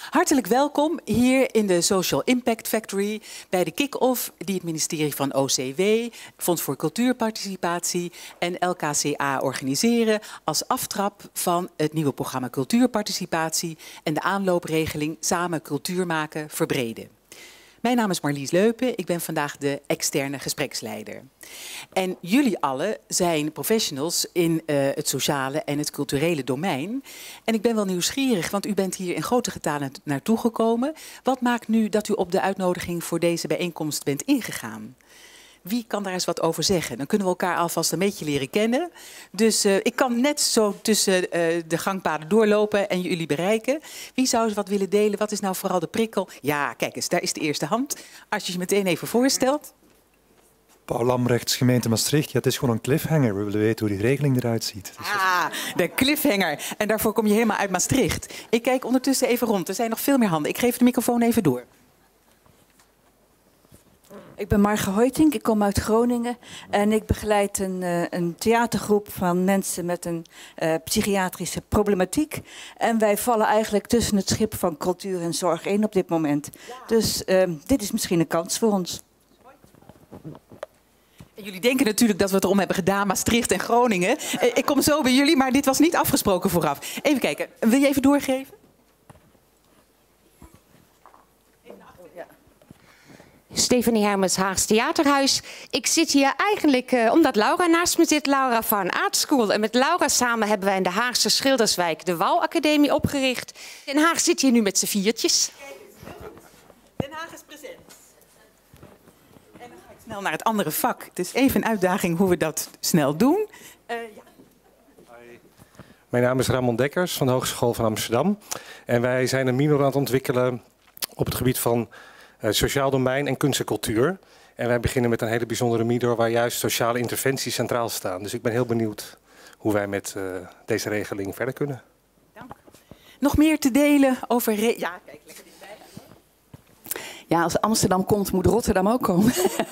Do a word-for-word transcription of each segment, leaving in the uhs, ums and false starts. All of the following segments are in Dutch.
Hartelijk welkom hier in de Social Impact Factory bij de kick-off die het ministerie van O C W, Fonds voor Cultuurparticipatie en L K C A organiseren als aftrap van het nieuwe programma Cultuurparticipatie en de aanloopregeling Samen Cultuur maken verbreden. Mijn naam is Marlies Leupen, ik ben vandaag de externe gespreksleider. En jullie allen zijn professionals in uh, het sociale en het culturele domein. En ik ben wel nieuwsgierig, want u bent hier in grote getalen naartoe gekomen. Wat maakt nu dat u op de uitnodiging voor deze bijeenkomst bent ingegaan? Wie kan daar eens wat over zeggen? Dan kunnen we elkaar alvast een beetje leren kennen. Dus uh, ik kan net zo tussen uh, de gangpaden doorlopen en jullie bereiken. Wie zou eens wat willen delen? Wat is nou vooral de prikkel? Ja, kijk eens, daar is de eerste hand. Als je je meteen even voorstelt. Paul Lambrechts, gemeente Maastricht. Ja, het is gewoon een cliffhanger. We willen weten hoe die regeling eruit ziet. Dus ah, de cliffhanger. En daarvoor kom je helemaal uit Maastricht. Ik kijk ondertussen even rond. Er zijn nog veel meer handen. Ik geef de microfoon even door. Ik ben Marge Hoytink, ik kom uit Groningen en ik begeleid een, uh, een theatergroep van mensen met een uh, psychiatrische problematiek. En wij vallen eigenlijk tussen het schip van cultuur en zorg in op dit moment. Ja. Dus uh, dit is misschien een kans voor ons. En jullie denken natuurlijk dat we het erom hebben gedaan, Maastricht en Groningen. Uh, ik kom zo bij jullie, maar dit was niet afgesproken vooraf. Even kijken, wil je even doorgeven? Stefanie Hermens, Haags Theaterhuis. Ik zit hier eigenlijk uh, omdat Laura naast me zit, Laura van Art School. En met Laura samen hebben wij in de Haagse Schilderswijk de Wouwacademie opgericht. Den Haag zit hier nu met z'n viertjes. Den Haag is present. En dan ga ik snel naar het andere vak. Het is even een uitdaging hoe we dat snel doen. Uh, ja. Hi. Mijn naam is Ramon Dekkers van de Hogeschool van Amsterdam. En wij zijn een minor aan het ontwikkelen op het gebied van Uh, sociaal domein en kunst en cultuur. En wij beginnen met een hele bijzondere midor waar juist sociale interventies centraal staan. Dus ik ben heel benieuwd hoe wij met uh, deze regeling verder kunnen. Dank. Nog meer te delen over... Re ja, kijk, lekker dichtbij. Ja, als Amsterdam komt, moet Rotterdam ook komen.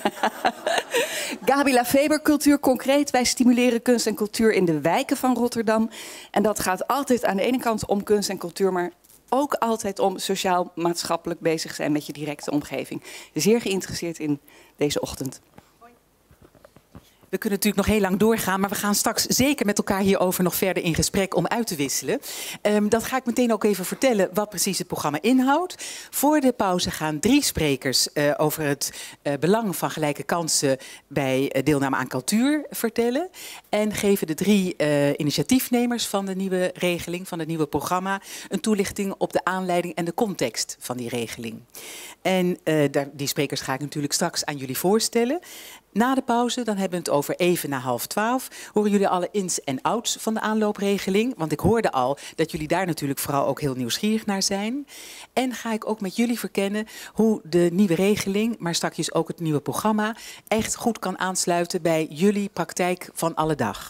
Gabi Lafeber, Cultuur Concreet. Wij stimuleren kunst en cultuur in de wijken van Rotterdam. En dat gaat altijd aan de ene kant om kunst en cultuur, maar ook altijd om sociaal-maatschappelijk bezig zijn met je directe omgeving. Zeer geïnteresseerd in deze ochtend. We kunnen natuurlijk nog heel lang doorgaan, maar we gaan straks zeker met elkaar hierover nog verder in gesprek om uit te wisselen. Um, dat ga ik meteen ook even vertellen wat precies het programma inhoudt. Voor de pauze gaan drie sprekers uh, over het uh, belang van gelijke kansen bij uh, deelname aan cultuur vertellen. En geven de drie uh, initiatiefnemers van de nieuwe regeling, van het nieuwe programma, een toelichting op de aanleiding en de context van die regeling. En uh, daar, die sprekers ga ik natuurlijk straks aan jullie voorstellen. Na de pauze, dan hebben we het over even na half twaalf, horen jullie alle ins en outs van de aanloopregeling. Want ik hoorde al dat jullie daar natuurlijk vooral ook heel nieuwsgierig naar zijn. En ga ik ook met jullie verkennen hoe de nieuwe regeling, maar straks ook het nieuwe programma, echt goed kan aansluiten bij jullie praktijk van alle dag.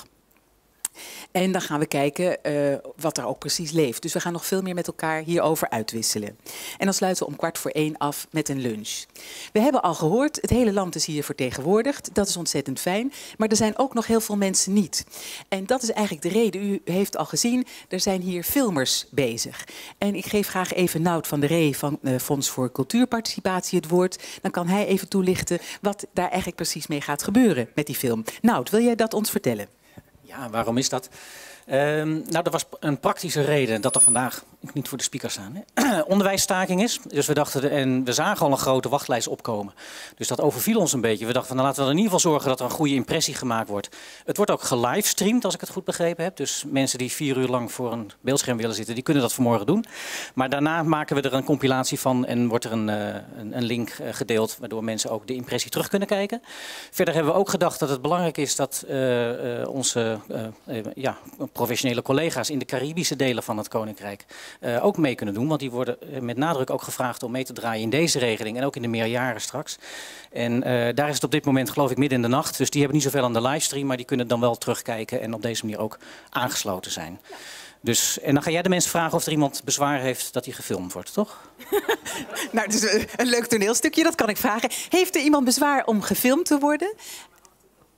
En dan gaan we kijken uh, wat er ook precies leeft. Dus we gaan nog veel meer met elkaar hierover uitwisselen. En dan sluiten we om kwart voor één af met een lunch. We hebben al gehoord, het hele land is hier vertegenwoordigd. Dat is ontzettend fijn. Maar er zijn ook nog heel veel mensen niet. En dat is eigenlijk de reden. U heeft al gezien, er zijn hier filmers bezig. En ik geef graag even Nout van der Ree van uh, Fonds voor Cultuurparticipatie het woord. Dan kan hij even toelichten wat daar eigenlijk precies mee gaat gebeuren met die film. Nout, wil jij dat ons vertellen? Ja, waarom is dat? Um, nou, er was een praktische reden dat er vandaag, ik niet voor de speaker staan, hè, onderwijsstaking is. Dus we dachten, en we zagen al een grote wachtlijst opkomen. Dus dat overviel ons een beetje. We dachten, van, nou, laten we er in ieder geval zorgen dat er een goede impressie gemaakt wordt. Het wordt ook gelivestreamd, als ik het goed begrepen heb. Dus mensen die vier uur lang voor een beeldscherm willen zitten, die kunnen dat vanmorgen doen. Maar daarna maken we er een compilatie van en wordt er een, uh, een, een link uh, gedeeld, waardoor mensen ook de impressie terug kunnen kijken. Verder hebben we ook gedacht dat het belangrijk is dat uh, uh, onze uh, uh, ja, professionele collega's in de Caribische delen van het Koninkrijk uh, ook mee kunnen doen. Want die worden met nadruk ook gevraagd om mee te draaien in deze regeling en ook in de meerjaren straks. En uh, daar is het op dit moment geloof ik midden in de nacht. Dus die hebben niet zoveel aan de livestream, maar die kunnen dan wel terugkijken en op deze manier ook aangesloten zijn. Ja. Dus, en dan ga jij de mensen vragen of er iemand bezwaar heeft dat hij gefilmd wordt, toch? Nou, het is een leuk toneelstukje, dat kan ik vragen. Heeft er iemand bezwaar om gefilmd te worden?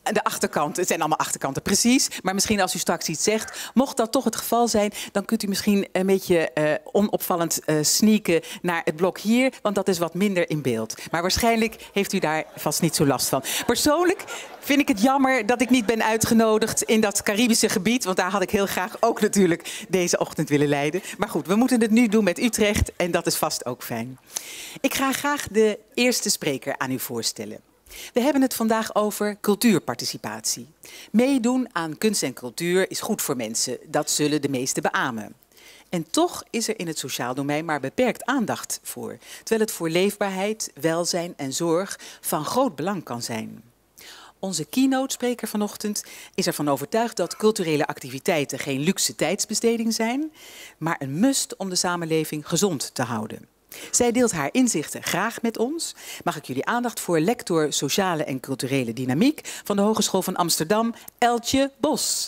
de achterkant, het zijn allemaal achterkanten, precies. Maar misschien als u straks iets zegt, mocht dat toch het geval zijn, dan kunt u misschien een beetje uh, onopvallend uh, sneaken naar het blok hier, want dat is wat minder in beeld. Maar waarschijnlijk heeft u daar vast niet zo last van. Persoonlijk vind ik het jammer dat ik niet ben uitgenodigd in dat Caribische gebied, want daar had ik heel graag ook natuurlijk deze ochtend willen leiden. Maar goed, we moeten het nu doen met Utrecht en dat is vast ook fijn. Ik ga graag de eerste spreker aan u voorstellen. We hebben het vandaag over cultuurparticipatie. Meedoen aan kunst en cultuur is goed voor mensen. Dat zullen de meesten beamen. En toch is er in het sociaal domein maar beperkt aandacht voor. Terwijl het voor leefbaarheid, welzijn en zorg van groot belang kan zijn. Onze keynote-spreker vanochtend is ervan overtuigd dat culturele activiteiten geen luxe tijdsbesteding zijn, maar een must om de samenleving gezond te houden. Zij deelt haar inzichten graag met ons. Mag ik jullie aandacht voor lector Sociale en Culturele Dynamiek van de Hogeschool van Amsterdam, Eltje Bos.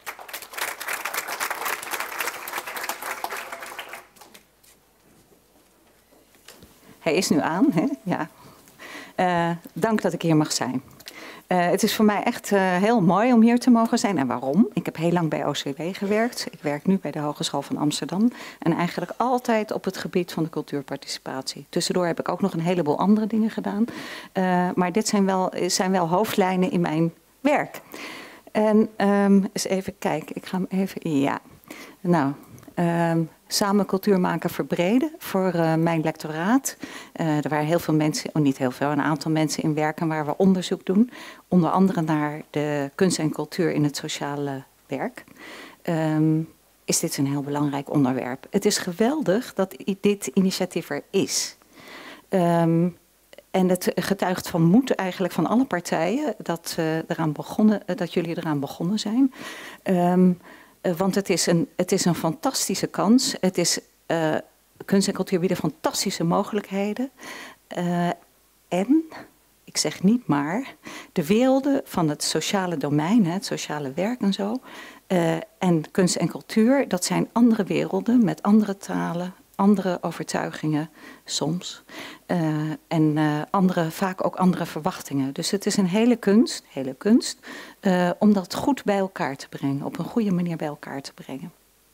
Hij is nu aan, hè? Ja. Uh, dank dat ik hier mag zijn. Uh, het is voor mij echt uh, heel mooi om hier te mogen zijn. En waarom? Ik heb heel lang bij O C W gewerkt. Ik werk nu bij de Hogeschool van Amsterdam. En eigenlijk altijd op het gebied van de cultuurparticipatie. Tussendoor heb ik ook nog een heleboel andere dingen gedaan. Uh, maar dit zijn wel, zijn wel hoofdlijnen in mijn werk. En um, eens even kijken. Ik ga hem even... Ja. Nou... Um, samen cultuur maken verbreden voor uh, mijn lectoraat. Uh, er waren heel veel mensen, oh niet heel veel, een aantal mensen in werken waar we onderzoek doen. Onder andere naar de kunst en cultuur in het sociale werk. Um, is dit een heel belangrijk onderwerp. Het is geweldig dat dit initiatief er is. Um, en het getuigt van moed eigenlijk van alle partijen dat, uh, eraan begonnen, uh, dat jullie eraan begonnen zijn. Um, Uh, want het is, een, het is een fantastische kans. Het is, uh, kunst en cultuur bieden fantastische mogelijkheden. Uh, en, ik zeg niet maar, de werelden van het sociale domein, hè, het sociale werk en zo. Uh, en kunst en cultuur, dat zijn andere werelden met andere talen, andere overtuigingen soms. Uh, en uh, andere, vaak ook andere verwachtingen. Dus het is een hele kunst, hele kunst uh, om dat goed bij elkaar te brengen. Op een goede manier bij elkaar te brengen.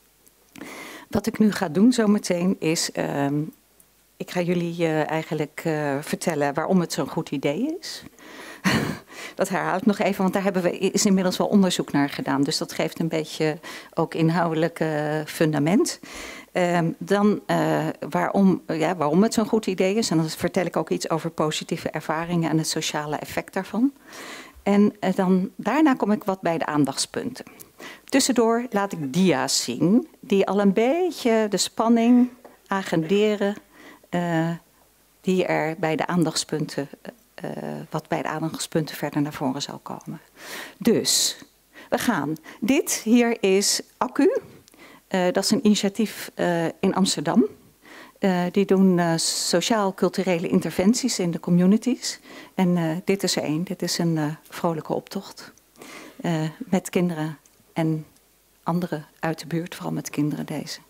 Wat ik nu ga doen zometeen is... Uh, ik ga jullie uh, eigenlijk uh, vertellen waarom het zo'n goed idee is. Dat herhaal ik nog even, want daar hebben we, is inmiddels wel onderzoek naar gedaan. Dus dat geeft een beetje ook inhoudelijk uh, fundament. Um, dan uh, waarom, uh, ja, waarom het zo'n goed idee is. En dan vertel ik ook iets over positieve ervaringen en het sociale effect daarvan. En uh, dan, daarna kom ik wat bij de aandachtspunten. Tussendoor laat ik dia's zien die al een beetje de spanning agenderen uh, die er bij de aandachtspunten, uh, wat bij de aandachtspunten verder naar voren zal komen. Dus, we gaan. Dit hier is Accu. Uh, dat is een initiatief uh, in Amsterdam. Uh, die doen uh, sociaal-culturele interventies in de communities. En uh, dit is er één. Dit is een uh, vrolijke optocht. Uh, met kinderen en anderen uit de buurt. Vooral met kinderen deze.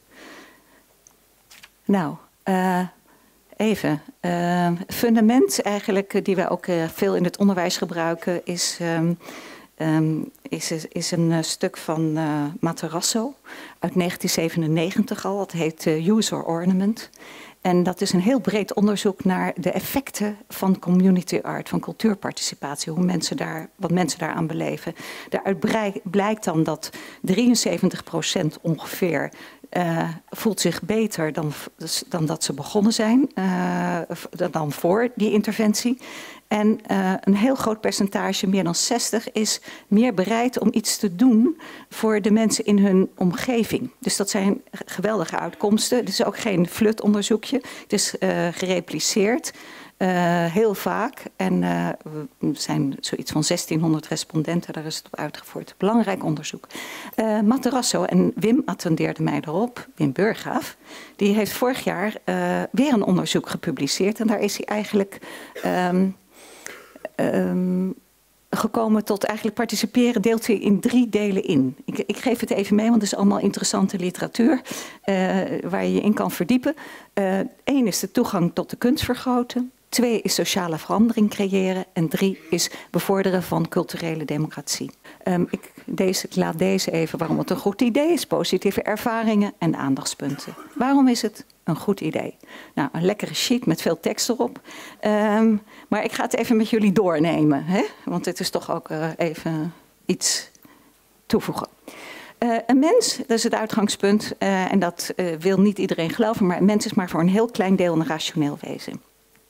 Nou, uh, even. Uh, fundament eigenlijk, die wij ook uh, veel in het onderwijs gebruiken, is... Um, Um, is, is een uh, stuk van uh, Materasso uit negentien zevenennegentig al. Het heet uh, Use or Ornament. En dat is een heel breed onderzoek naar de effecten van community art, van cultuurparticipatie, hoe mensen daar, wat mensen daaraan beleven. Daaruit blijkt dan dat drieënzeventig procent ongeveer uh, voelt zich beter dan, dan dat ze begonnen zijn, uh, dan voor die interventie. En uh, een heel groot percentage, meer dan zestig, is meer bereid om iets te doen voor de mensen in hun omgeving. Dus dat zijn geweldige uitkomsten. Het is ook geen flutonderzoekje. Het is uh, gerepliceerd, uh, heel vaak. En uh, we zijn zoiets van zestienhonderd respondenten, daar is het op uitgevoerd. Belangrijk onderzoek. Uh, Materasso en Wim attendeerden mij erop, Wim Burggraaf. Die heeft vorig jaar uh, weer een onderzoek gepubliceerd. En daar is hij eigenlijk... Um, Um, gekomen tot eigenlijk participeren, deelt hij in drie delen in. Ik, ik geef het even mee, want het is allemaal interessante literatuur uh, waar je je in kan verdiepen. Eén uh, is de toegang tot de kunst vergroten. Twee is sociale verandering creëren. En drie is bevorderen van culturele democratie. Um, ik, deze, ik laat deze even waarom het een goed idee is. Positieve ervaringen en aandachtspunten. Waarom is het een goed idee? Nou, een lekkere sheet met veel tekst erop. Um, maar ik ga het even met jullie doornemen. Hè? Want dit is toch ook uh, even iets toevoegen. Uh, een mens, dat is het uitgangspunt. Uh, en dat uh, wil niet iedereen geloven. Maar een mens is maar voor een heel klein deel een rationeel wezen.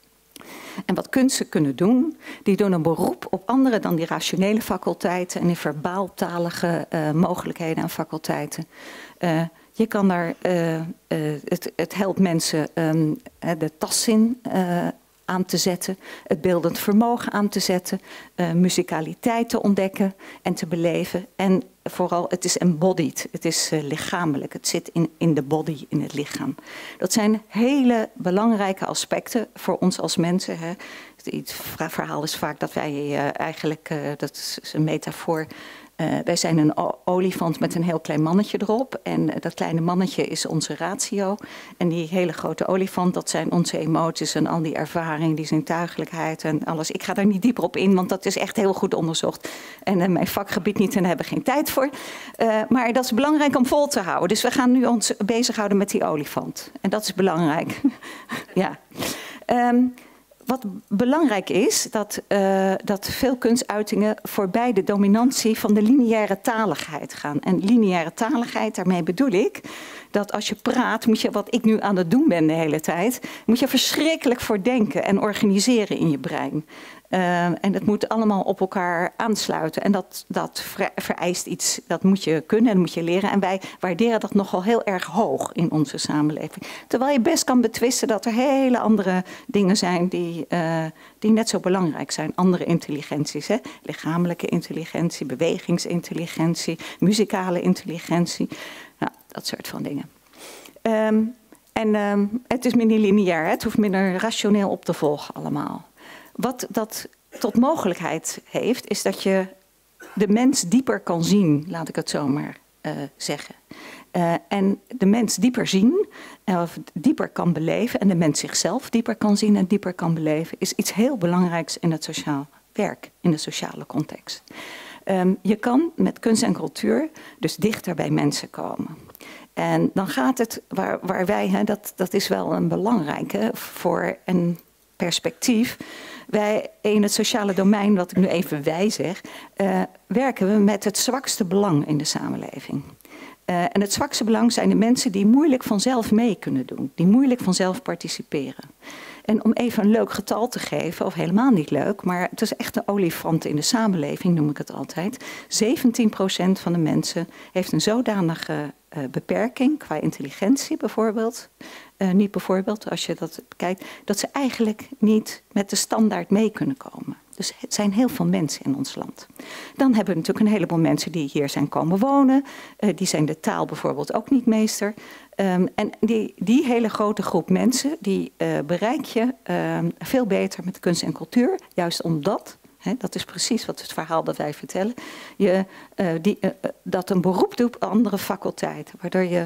En wat kunsten kunnen doen, die doen een beroep op andere dan die rationele faculteiten en die verbaaltalige uh, mogelijkheden en faculteiten. Uh, je kan daar, uh, uh, het, het helpt mensen um, de tastzin uh, aan te zetten, het beeldend vermogen aan te zetten, uh, muzikaliteit te ontdekken en te beleven. En vooral, het is embodied, het is uh, lichamelijk, het zit in, in de body, in het lichaam. Dat zijn hele belangrijke aspecten voor ons als mensen. Hè. Het verhaal is vaak dat wij uh, eigenlijk, uh, dat is een metafoor, uh, wij zijn een olifant met een heel klein mannetje erop. En uh, dat kleine mannetje is onze ratio. En die hele grote olifant, dat zijn onze emoties en al die ervaring, die zintuigelijkheid en alles. Ik ga daar niet dieper op in, want dat is echt heel goed onderzocht. En uh, mijn vakgebied niet en daar hebben we geen tijd voor. Uh, maar dat is belangrijk om vol te houden. Dus we gaan nu ons bezighouden met die olifant. En dat is belangrijk. ja. Um, Wat belangrijk is, dat, uh, dat veel kunstuitingen voorbij de dominantie van de lineaire taligheid gaan. En lineaire taligheid, daarmee bedoel ik dat als je praat, moet je, wat ik nu aan het doen ben de hele tijd, moet je verschrikkelijk voor denken en organiseren in je brein. Uh, en dat moet allemaal op elkaar aansluiten. En dat, dat vereist iets, dat moet je kunnen en moet je leren. En wij waarderen dat nogal heel erg hoog in onze samenleving. Terwijl je best kan betwisten dat er hele andere dingen zijn die, uh, die net zo belangrijk zijn. Andere intelligenties, hè? Lichamelijke intelligentie, bewegingsintelligentie, muzikale intelligentie. Nou, dat soort van dingen. Um, en um, het is minder lineair, hè? Het hoeft minder rationeel op te volgen allemaal. Wat dat tot mogelijkheid heeft, is dat je de mens dieper kan zien, laat ik het zo maar uh, zeggen. Uh, en de mens dieper zien, uh, of dieper kan beleven, en de mens zichzelf dieper kan zien en dieper kan beleven, is iets heel belangrijks in het sociaal werk, in de sociale context. Um, je kan met kunst en cultuur dus dichter bij mensen komen. En dan gaat het, waar, waar wij, hè, dat, dat is wel een belangrijke voor een perspectief. Wij in het sociale domein, wat ik nu even wij zeg, uh, werken we met het zwakste belang in de samenleving. Uh, en het zwakste belang zijn de mensen die moeilijk vanzelf mee kunnen doen. Die moeilijk vanzelf participeren. En om even een leuk getal te geven, of helemaal niet leuk, maar het is echt een olifant in de samenleving, noem ik het altijd. zeventien procent van de mensen heeft een zodanige uh, beperking, qua intelligentie bijvoorbeeld. Uh, niet bijvoorbeeld, als je dat bekijkt, dat ze eigenlijk niet met de standaard mee kunnen komen. Dus het zijn heel veel mensen in ons land. Dan hebben we natuurlijk een heleboel mensen die hier zijn komen wonen. Uh, die zijn de taal bijvoorbeeld ook niet meester. Um, en die, die hele grote groep mensen, die uh, bereik je uh, veel beter met kunst en cultuur. Juist omdat, hè, dat is precies wat het verhaal dat wij vertellen, je, uh, die, uh, dat een beroep doet op andere faculteiten. Waardoor je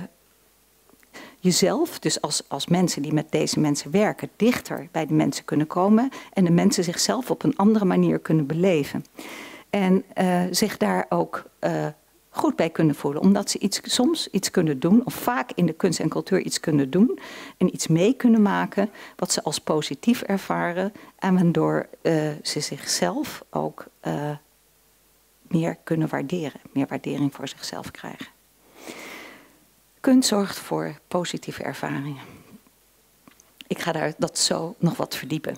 jezelf, dus als, als mensen die met deze mensen werken, dichter bij de mensen kunnen komen. En de mensen zichzelf op een andere manier kunnen beleven. En uh, zich daar ook uh, goed bij kunnen voelen. Omdat ze iets, soms iets kunnen doen, of vaak in de kunst en cultuur iets kunnen doen. En iets mee kunnen maken wat ze als positief ervaren. En waardoor uh, ze zichzelf ook uh, meer kunnen waarderen. Meer waardering voor zichzelf krijgen. Kunst zorgt voor positieve ervaringen. Ik ga daar dat zo nog wat verdiepen.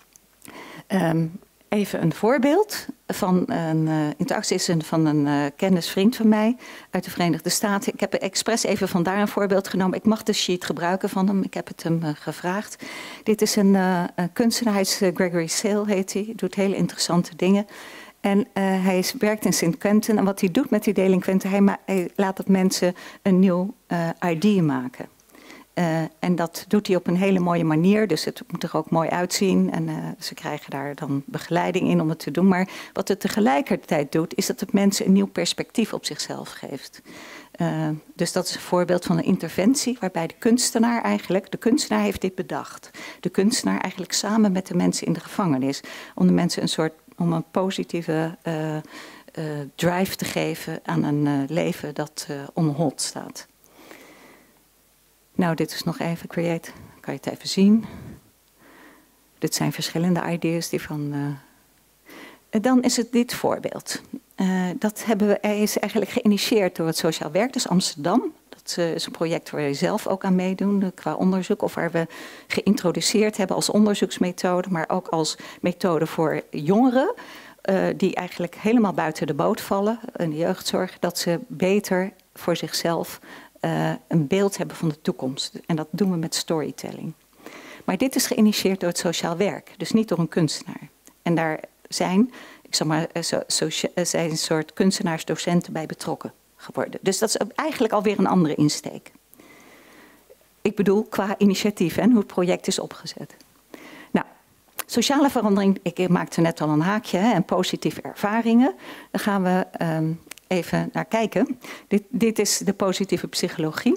Um, even een voorbeeld van een uh, interactie is een, van een uh, kennisvriend van mij uit de Verenigde Staten. Ik heb expres even vandaar een voorbeeld genomen. Ik mag de sheet gebruiken van hem. Ik heb het hem uh, gevraagd. Dit is een, uh, een kunstenaar, hij is uh, Gregory Sale heet hij. Hij doet hele interessante dingen. En uh, hij is, werkt in Saint Quentin. En wat hij doet met die delinquenten, hij, ma- hij laat dat mensen een nieuw uh, I D maken. Uh, en dat doet hij op een hele mooie manier. Dus het moet er ook mooi uitzien. En uh, ze krijgen daar dan begeleiding in om het te doen. Maar wat het tegelijkertijd doet, is dat het mensen een nieuw perspectief op zichzelf geeft. Uh, dus dat is een voorbeeld van een interventie waarbij de kunstenaar eigenlijk, de kunstenaar heeft dit bedacht. De kunstenaar eigenlijk samen met de mensen in de gevangenis, om de mensen een soort, om een positieve uh, uh, drive te geven aan een uh, leven dat uh, on hold staat. Nou, dit is nog even create, kan je het even zien. Dit zijn verschillende ideeën die van... Uh, dan is het dit voorbeeld. Uh, dat hebben we, is eigenlijk geïnitieerd door het Sociaal Werk, dus Amsterdam. Dat uh, is een project waar we zelf ook aan meedoen uh, qua onderzoek. Of waar we geïntroduceerd hebben als onderzoeksmethode, maar ook als methode voor jongeren. Uh, die eigenlijk helemaal buiten de boot vallen in de jeugdzorg. Dat ze beter voor zichzelf uh, een beeld hebben van de toekomst. En dat doen we met storytelling. Maar dit is geïnitieerd door het Sociaal Werk, dus niet door een kunstenaar. En daar zijn, ik zeg maar, so, so, zijn een soort kunstenaarsdocenten bij betrokken geworden. Dus dat is eigenlijk alweer een andere insteek. Ik bedoel, qua initiatief en hoe het project is opgezet. Nou, sociale verandering, ik maakte net al een haakje, hè, en positieve ervaringen. Daar gaan we um, even naar kijken. Dit, dit is de positieve psychologie.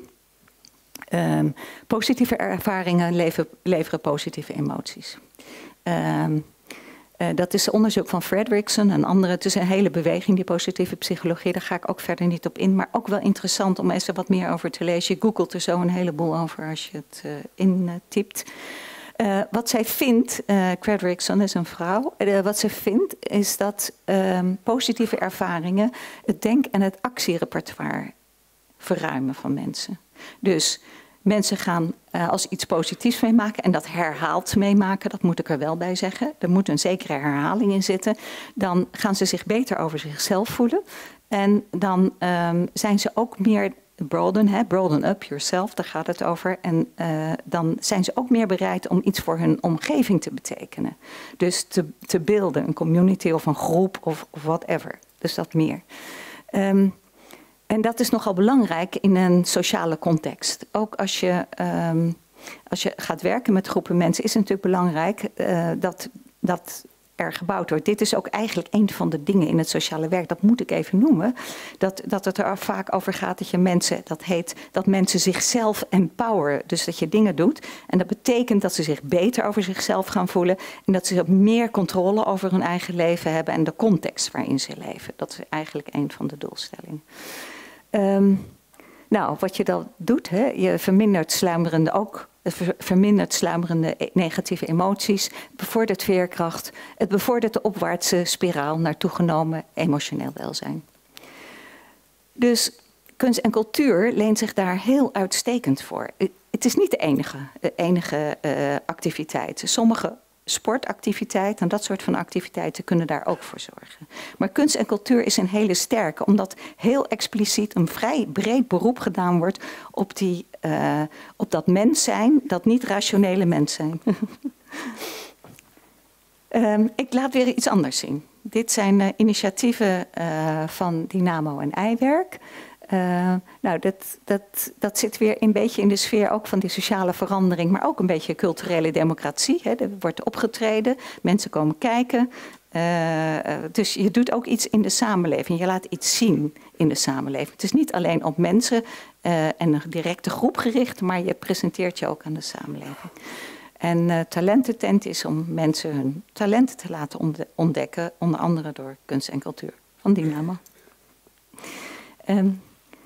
Um, positieve ervaringen leveren, leveren positieve emoties. Um, uh, dat is onderzoek van Fredrickson en anderen. Het is een hele beweging, die positieve psychologie. Daar ga ik ook verder niet op in. Maar ook wel interessant om eens wat meer over te lezen. Je googelt er zo een heleboel over als je het uh, intypt. Uh, wat zij vindt, uh, Fredrickson is een vrouw. Uh, wat zij vindt is dat um, positieve ervaringen het denk- en het actierepertoire verruimen van mensen. Dus mensen gaan uh, als iets positiefs meemaken en dat herhaald meemaken, dat moet ik er wel bij zeggen. Er moet een zekere herhaling in zitten. Dan gaan ze zich beter over zichzelf voelen. En dan um, zijn ze ook meer broaden, hè, broaden up yourself, daar gaat het over. En uh, dan zijn ze ook meer bereid om iets voor hun omgeving te betekenen. Dus te, te beelden, een community of een groep of, of whatever. Dus dat meer. Um, En dat is nogal belangrijk in een sociale context. Ook als je, um, als je gaat werken met groepen mensen, is het natuurlijk belangrijk uh, dat, dat er gebouwd wordt. Dit is ook eigenlijk een van de dingen in het sociale werk, dat moet ik even noemen. Dat, dat het er vaak over gaat dat je mensen, dat heet dat mensen zichzelf empoweren. Dus dat je dingen doet. En dat betekent dat ze zich beter over zichzelf gaan voelen. En dat ze meer controle over hun eigen leven hebben en de context waarin ze leven. Dat is eigenlijk een van de doelstellingen. Um, nou, wat je dan doet, hè, je vermindert sluimerende ook, vermindert sluimerende negatieve emoties, bevordert veerkracht, het bevordert de opwaartse spiraal naar toegenomen emotioneel welzijn. Dus kunst en cultuur leent zich daar heel uitstekend voor. Het is niet de enige, de enige uh, activiteit. Sommige sportactiviteiten en dat soort van activiteiten kunnen daar ook voor zorgen. Maar kunst en cultuur is een hele sterke, omdat heel expliciet een vrij breed beroep gedaan wordt op, die, uh, op dat mens zijn, dat niet rationele mens zijn. um, ik laat weer iets anders zien. Dit zijn uh, initiatieven uh, van Dynamo en Eiwerk. Uh, nou, dat, dat, dat zit weer een beetje in de sfeer ook van die sociale verandering, maar ook een beetje culturele democratie. Hè. Er wordt opgetreden, mensen komen kijken. Uh, dus je doet ook iets in de samenleving. Je laat iets zien in de samenleving. Het is niet alleen op mensen uh, en een directe groep gericht, maar je presenteert je ook aan de samenleving. En uh, Talententent is om mensen hun talenten te laten ontdekken, onder andere door kunst en cultuur van Dynamo. Um,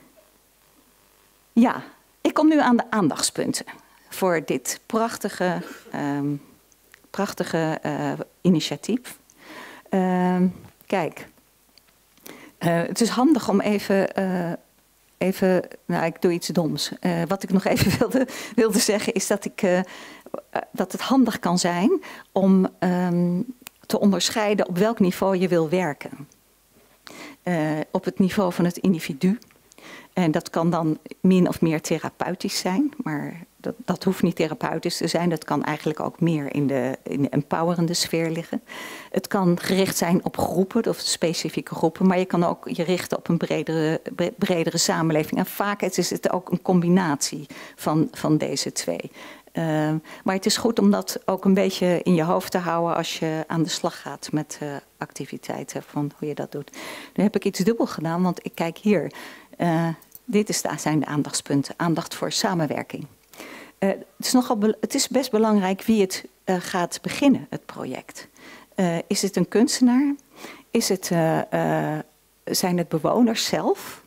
Ja, ik kom nu aan de aandachtspunten voor dit prachtige, um, prachtige uh, initiatief. Uh, kijk, uh, het is handig om even, uh, even, nou ik doe iets doms. Uh, wat ik nog even wilde, wilde zeggen is dat, ik, uh, dat het handig kan zijn om um, te onderscheiden op welk niveau je wil werken. Uh, op het niveau van het individu. En dat kan dan min of meer therapeutisch zijn, maar dat, dat hoeft niet therapeutisch te zijn. Dat kan eigenlijk ook meer in de, in de empowerende sfeer liggen. Het kan gericht zijn op groepen of specifieke groepen, maar je kan ook je richten op een bredere, bredere samenleving. En vaak is het ook een combinatie van, van deze twee. Uh, maar het is goed om dat ook een beetje in je hoofd te houden als je aan de slag gaat met uh, activiteiten, van hoe je dat doet. Nu heb ik iets dubbel gedaan, want ik kijk hier. Uh, dit is de, zijn de aandachtspunten. Aandacht voor samenwerking. Uh, het, is nogal het is best belangrijk wie het uh, gaat beginnen, het project. Uh, is het een kunstenaar? Is het, uh, uh, zijn het bewoners zelf?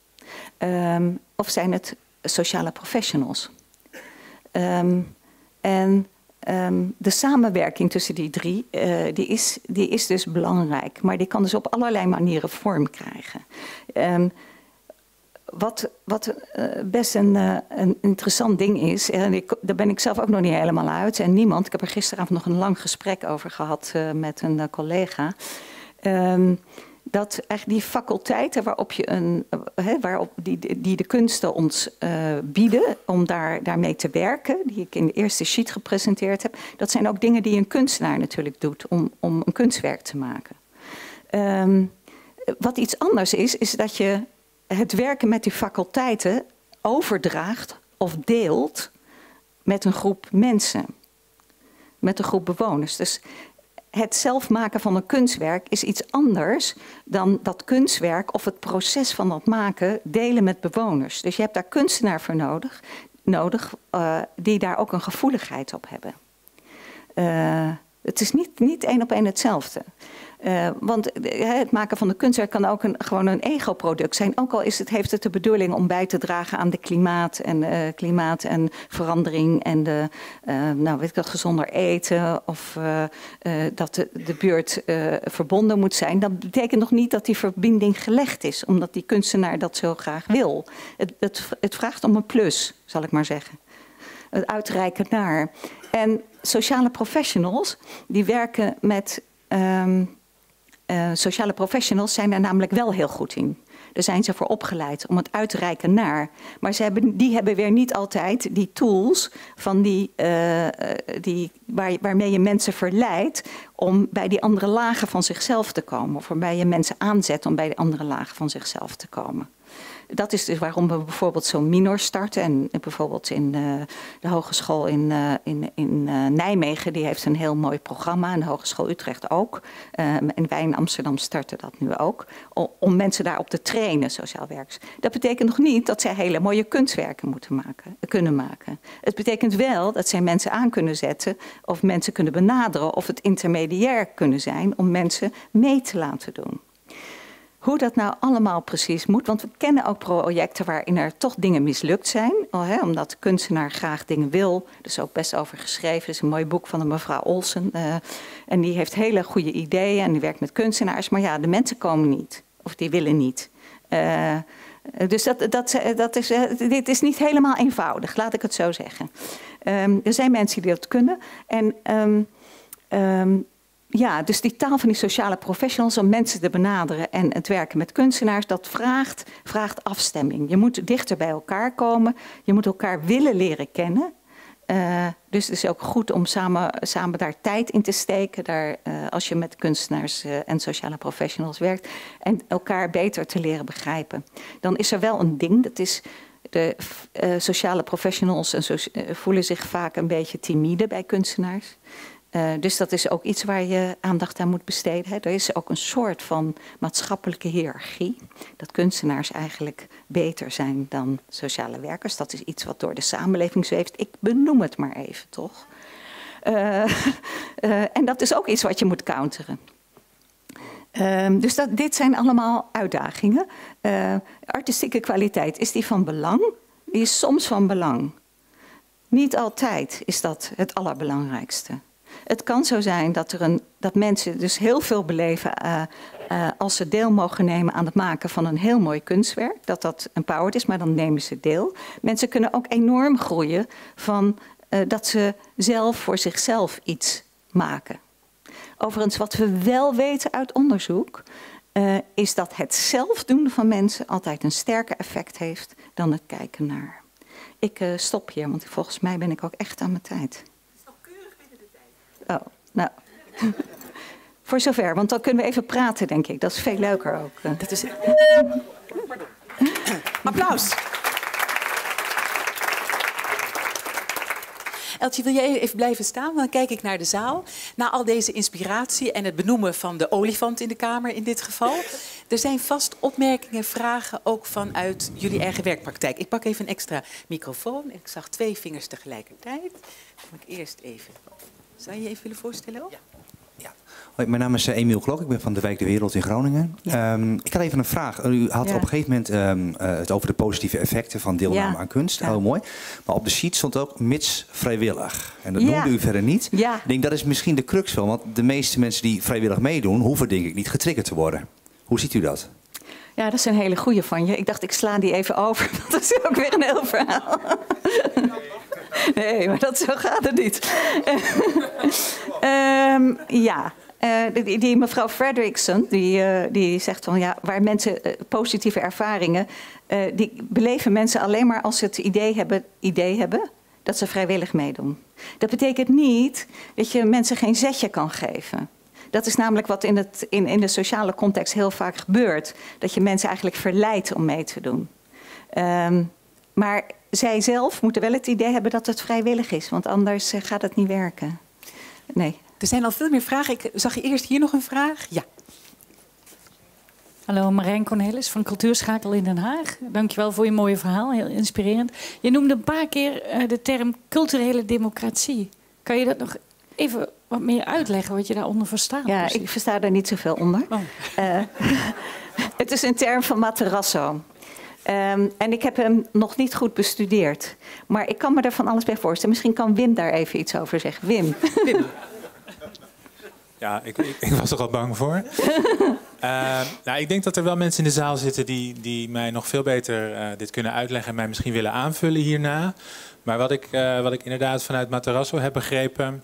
Um, of zijn het sociale professionals? Um, en um, de samenwerking tussen die drie, uh, die, is, die is dus belangrijk. Maar die kan dus op allerlei manieren vorm krijgen. Um, Wat, wat uh, best een, uh, een interessant ding is, en ik, daar ben ik zelf ook nog niet helemaal uit. En niemand, ik heb er gisteravond nog een lang gesprek over gehad uh, met een uh, collega. Um, dat eigenlijk die faculteiten waarop je een, uh, he, waarop die, die de kunsten ons uh, bieden om daar, daarmee te werken, die ik in de eerste sheet gepresenteerd heb, dat zijn ook dingen die een kunstenaar natuurlijk doet om, om een kunstwerk te maken. Um, wat iets anders is, is dat je het werken met die faculteiten overdraagt of deelt met een groep mensen. Met een groep bewoners. Dus het zelf maken van een kunstwerk is iets anders dan dat kunstwerk of het proces van dat maken delen met bewoners. Dus je hebt daar kunstenaar voor nodig, nodig uh, die daar ook een gevoeligheid op hebben. Uh, het is niet, niet één op één hetzelfde. Uh, want uh, het maken van een kunstwerk kan ook een, gewoon een ego-product zijn. Ook al is het, heeft het de bedoeling om bij te dragen aan de klimaat en, uh, klimaat en verandering en de, uh, nou weet ik wat, gezonder eten of uh, uh, dat de, de buurt uh, verbonden moet zijn. Dat betekent nog niet dat die verbinding gelegd is, omdat die kunstenaar dat zo graag wil. Het, het, het vraagt om een plus, zal ik maar zeggen. Het uitreiken naar. En sociale professionals die werken met Um, Uh, sociale professionals zijn er namelijk wel heel goed in. Daar zijn ze voor opgeleid om het uit te reiken naar. Maar ze hebben, die hebben weer niet altijd die tools van die, uh, die, waar, waarmee je mensen verleidt om bij die andere lagen van zichzelf te komen. Of waarbij je mensen aanzet om bij de andere lagen van zichzelf te komen. Dat is dus waarom we bijvoorbeeld zo'n minor starten. En bijvoorbeeld in uh, de hogeschool in, uh, in, in uh, Nijmegen, die heeft een heel mooi programma. En de Hogeschool Utrecht ook. Uh, en wij in Amsterdam starten dat nu ook. Om, om mensen daarop te trainen, sociaal werkers. Dat betekent nog niet dat zij hele mooie kunstwerken moeten maken, kunnen maken. Het betekent wel dat zij mensen aan kunnen zetten of mensen kunnen benaderen of het intermediair kunnen zijn om mensen mee te laten doen. Hoe dat nou allemaal precies moet, want we kennen ook projecten waarin er toch dingen mislukt zijn. Hè, omdat de kunstenaar graag dingen wil. Er is ook best over geschreven. Er is een mooi boek van de mevrouw Olsen. Uh, en die heeft hele goede ideeën en die werkt met kunstenaars. Maar ja, de mensen komen niet. Of die willen niet. Uh, dus dat, dat, dat is, uh, dit is niet helemaal eenvoudig, laat ik het zo zeggen. Um, er zijn mensen die dat kunnen. En um, um, ja, dus die taal van die sociale professionals om mensen te benaderen en het werken met kunstenaars, dat vraagt, vraagt afstemming. Je moet dichter bij elkaar komen, je moet elkaar willen leren kennen. Uh, dus het is ook goed om samen, samen daar tijd in te steken, daar, uh, als je met kunstenaars uh, en sociale professionals werkt, en elkaar beter te leren begrijpen. Dan is er wel een ding, dat is de uh, sociale professionals en so, uh, voelen zich vaak een beetje timide bij kunstenaars. Uh, dus dat is ook iets waar je aandacht aan moet besteden. Hè. Er is ook een soort van maatschappelijke hiërarchie. Dat kunstenaars eigenlijk beter zijn dan sociale werkers. Dat is iets wat door de samenleving zweeft. Ik benoem het maar even, toch? Uh, uh, en dat is ook iets wat je moet counteren. Uh, dus dat, dit zijn allemaal uitdagingen. Uh, artistieke kwaliteit, is die van belang? Die is soms van belang. Niet altijd is dat het allerbelangrijkste. Het kan zo zijn dat, er een, dat mensen dus heel veel beleven uh, uh, als ze deel mogen nemen aan het maken van een heel mooi kunstwerk. Dat dat empowered is, maar dan nemen ze deel. Mensen kunnen ook enorm groeien van uh, dat ze zelf voor zichzelf iets maken. Overigens, wat we wel weten uit onderzoek, uh, is dat het zelf doen van mensen altijd een sterker effect heeft dan het kijken naar. Ik uh, stop hier, want volgens mij ben ik ook echt aan mijn tijd. Oh, nou. Voor zover, want dan kunnen we even praten, denk ik. Dat is veel leuker ook. Dat is... Applaus. Eltje, wil jij even blijven staan? Dan kijk ik naar de zaal. Na al deze inspiratie en het benoemen van de olifant in de kamer in dit geval. Er zijn vast opmerkingen, vragen ook vanuit jullie eigen werkpraktijk. Ik pak even een extra microfoon. Ik zag twee vingers tegelijkertijd. Dan moet ik eerst even... Zou je je even willen voorstellen ook? Ja. Ja. Hoi, mijn naam is uh, Emiel Klok, ik ben van de wijk De Wereld in Groningen. Ja. Um, ik had even een vraag. U had ja. op een gegeven moment um, uh, het over de positieve effecten van deelname ja. aan kunst. Ja. Heel mooi. Maar op de sheet stond ook mits vrijwillig. En dat ja. noemde u verder niet. Ja. Ik denk dat is misschien de crux wel, want de meeste mensen die vrijwillig meedoen, hoeven denk ik niet getriggerd te worden. Hoe ziet u dat? Ja, dat is een hele goeie van je. Ik dacht, ik sla die even over, want dat is ook weer een heel verhaal. Nee, maar dat, zo gaat het niet. um, ja, uh, die, die mevrouw Fredrickson, die, uh, die zegt van ja, waar mensen uh, positieve ervaringen, uh, die beleven mensen alleen maar als ze het idee hebben, idee hebben dat ze vrijwillig meedoen. Dat betekent niet dat je mensen geen zetje kan geven. Dat is namelijk wat in, het, in, in de sociale context heel vaak gebeurt. Dat je mensen eigenlijk verleidt om mee te doen. Um, maar zij zelf moeten wel het idee hebben dat het vrijwillig is. Want anders uh, gaat het niet werken. Nee. Er zijn al veel meer vragen. Ik zag je eerst hier nog een vraag. Ja. Hallo, Marijn Cornelis van Cultuurschakel in Den Haag. Dankjewel voor je mooie verhaal, heel inspirerend. Je noemde een paar keer uh, de term culturele democratie. Kan je dat nog even wat meer uitleggen wat je daaronder verstaat? Ja, precies? Ik versta daar niet zoveel onder. Oh. Uh, het is een term van Matarazzo. Um, en ik heb hem nog niet goed bestudeerd. Maar ik kan me er van alles bij voorstellen. Misschien kan Wim daar even iets over zeggen. Wim. Wim. Ja, ik, ik, ik was er al bang voor. uh, nou, ik denk dat er wel mensen in de zaal zitten die, die mij nog veel beter uh, dit kunnen uitleggen en mij misschien willen aanvullen hierna. Maar wat ik, uh, wat ik inderdaad vanuit Matarazzo heb begrepen.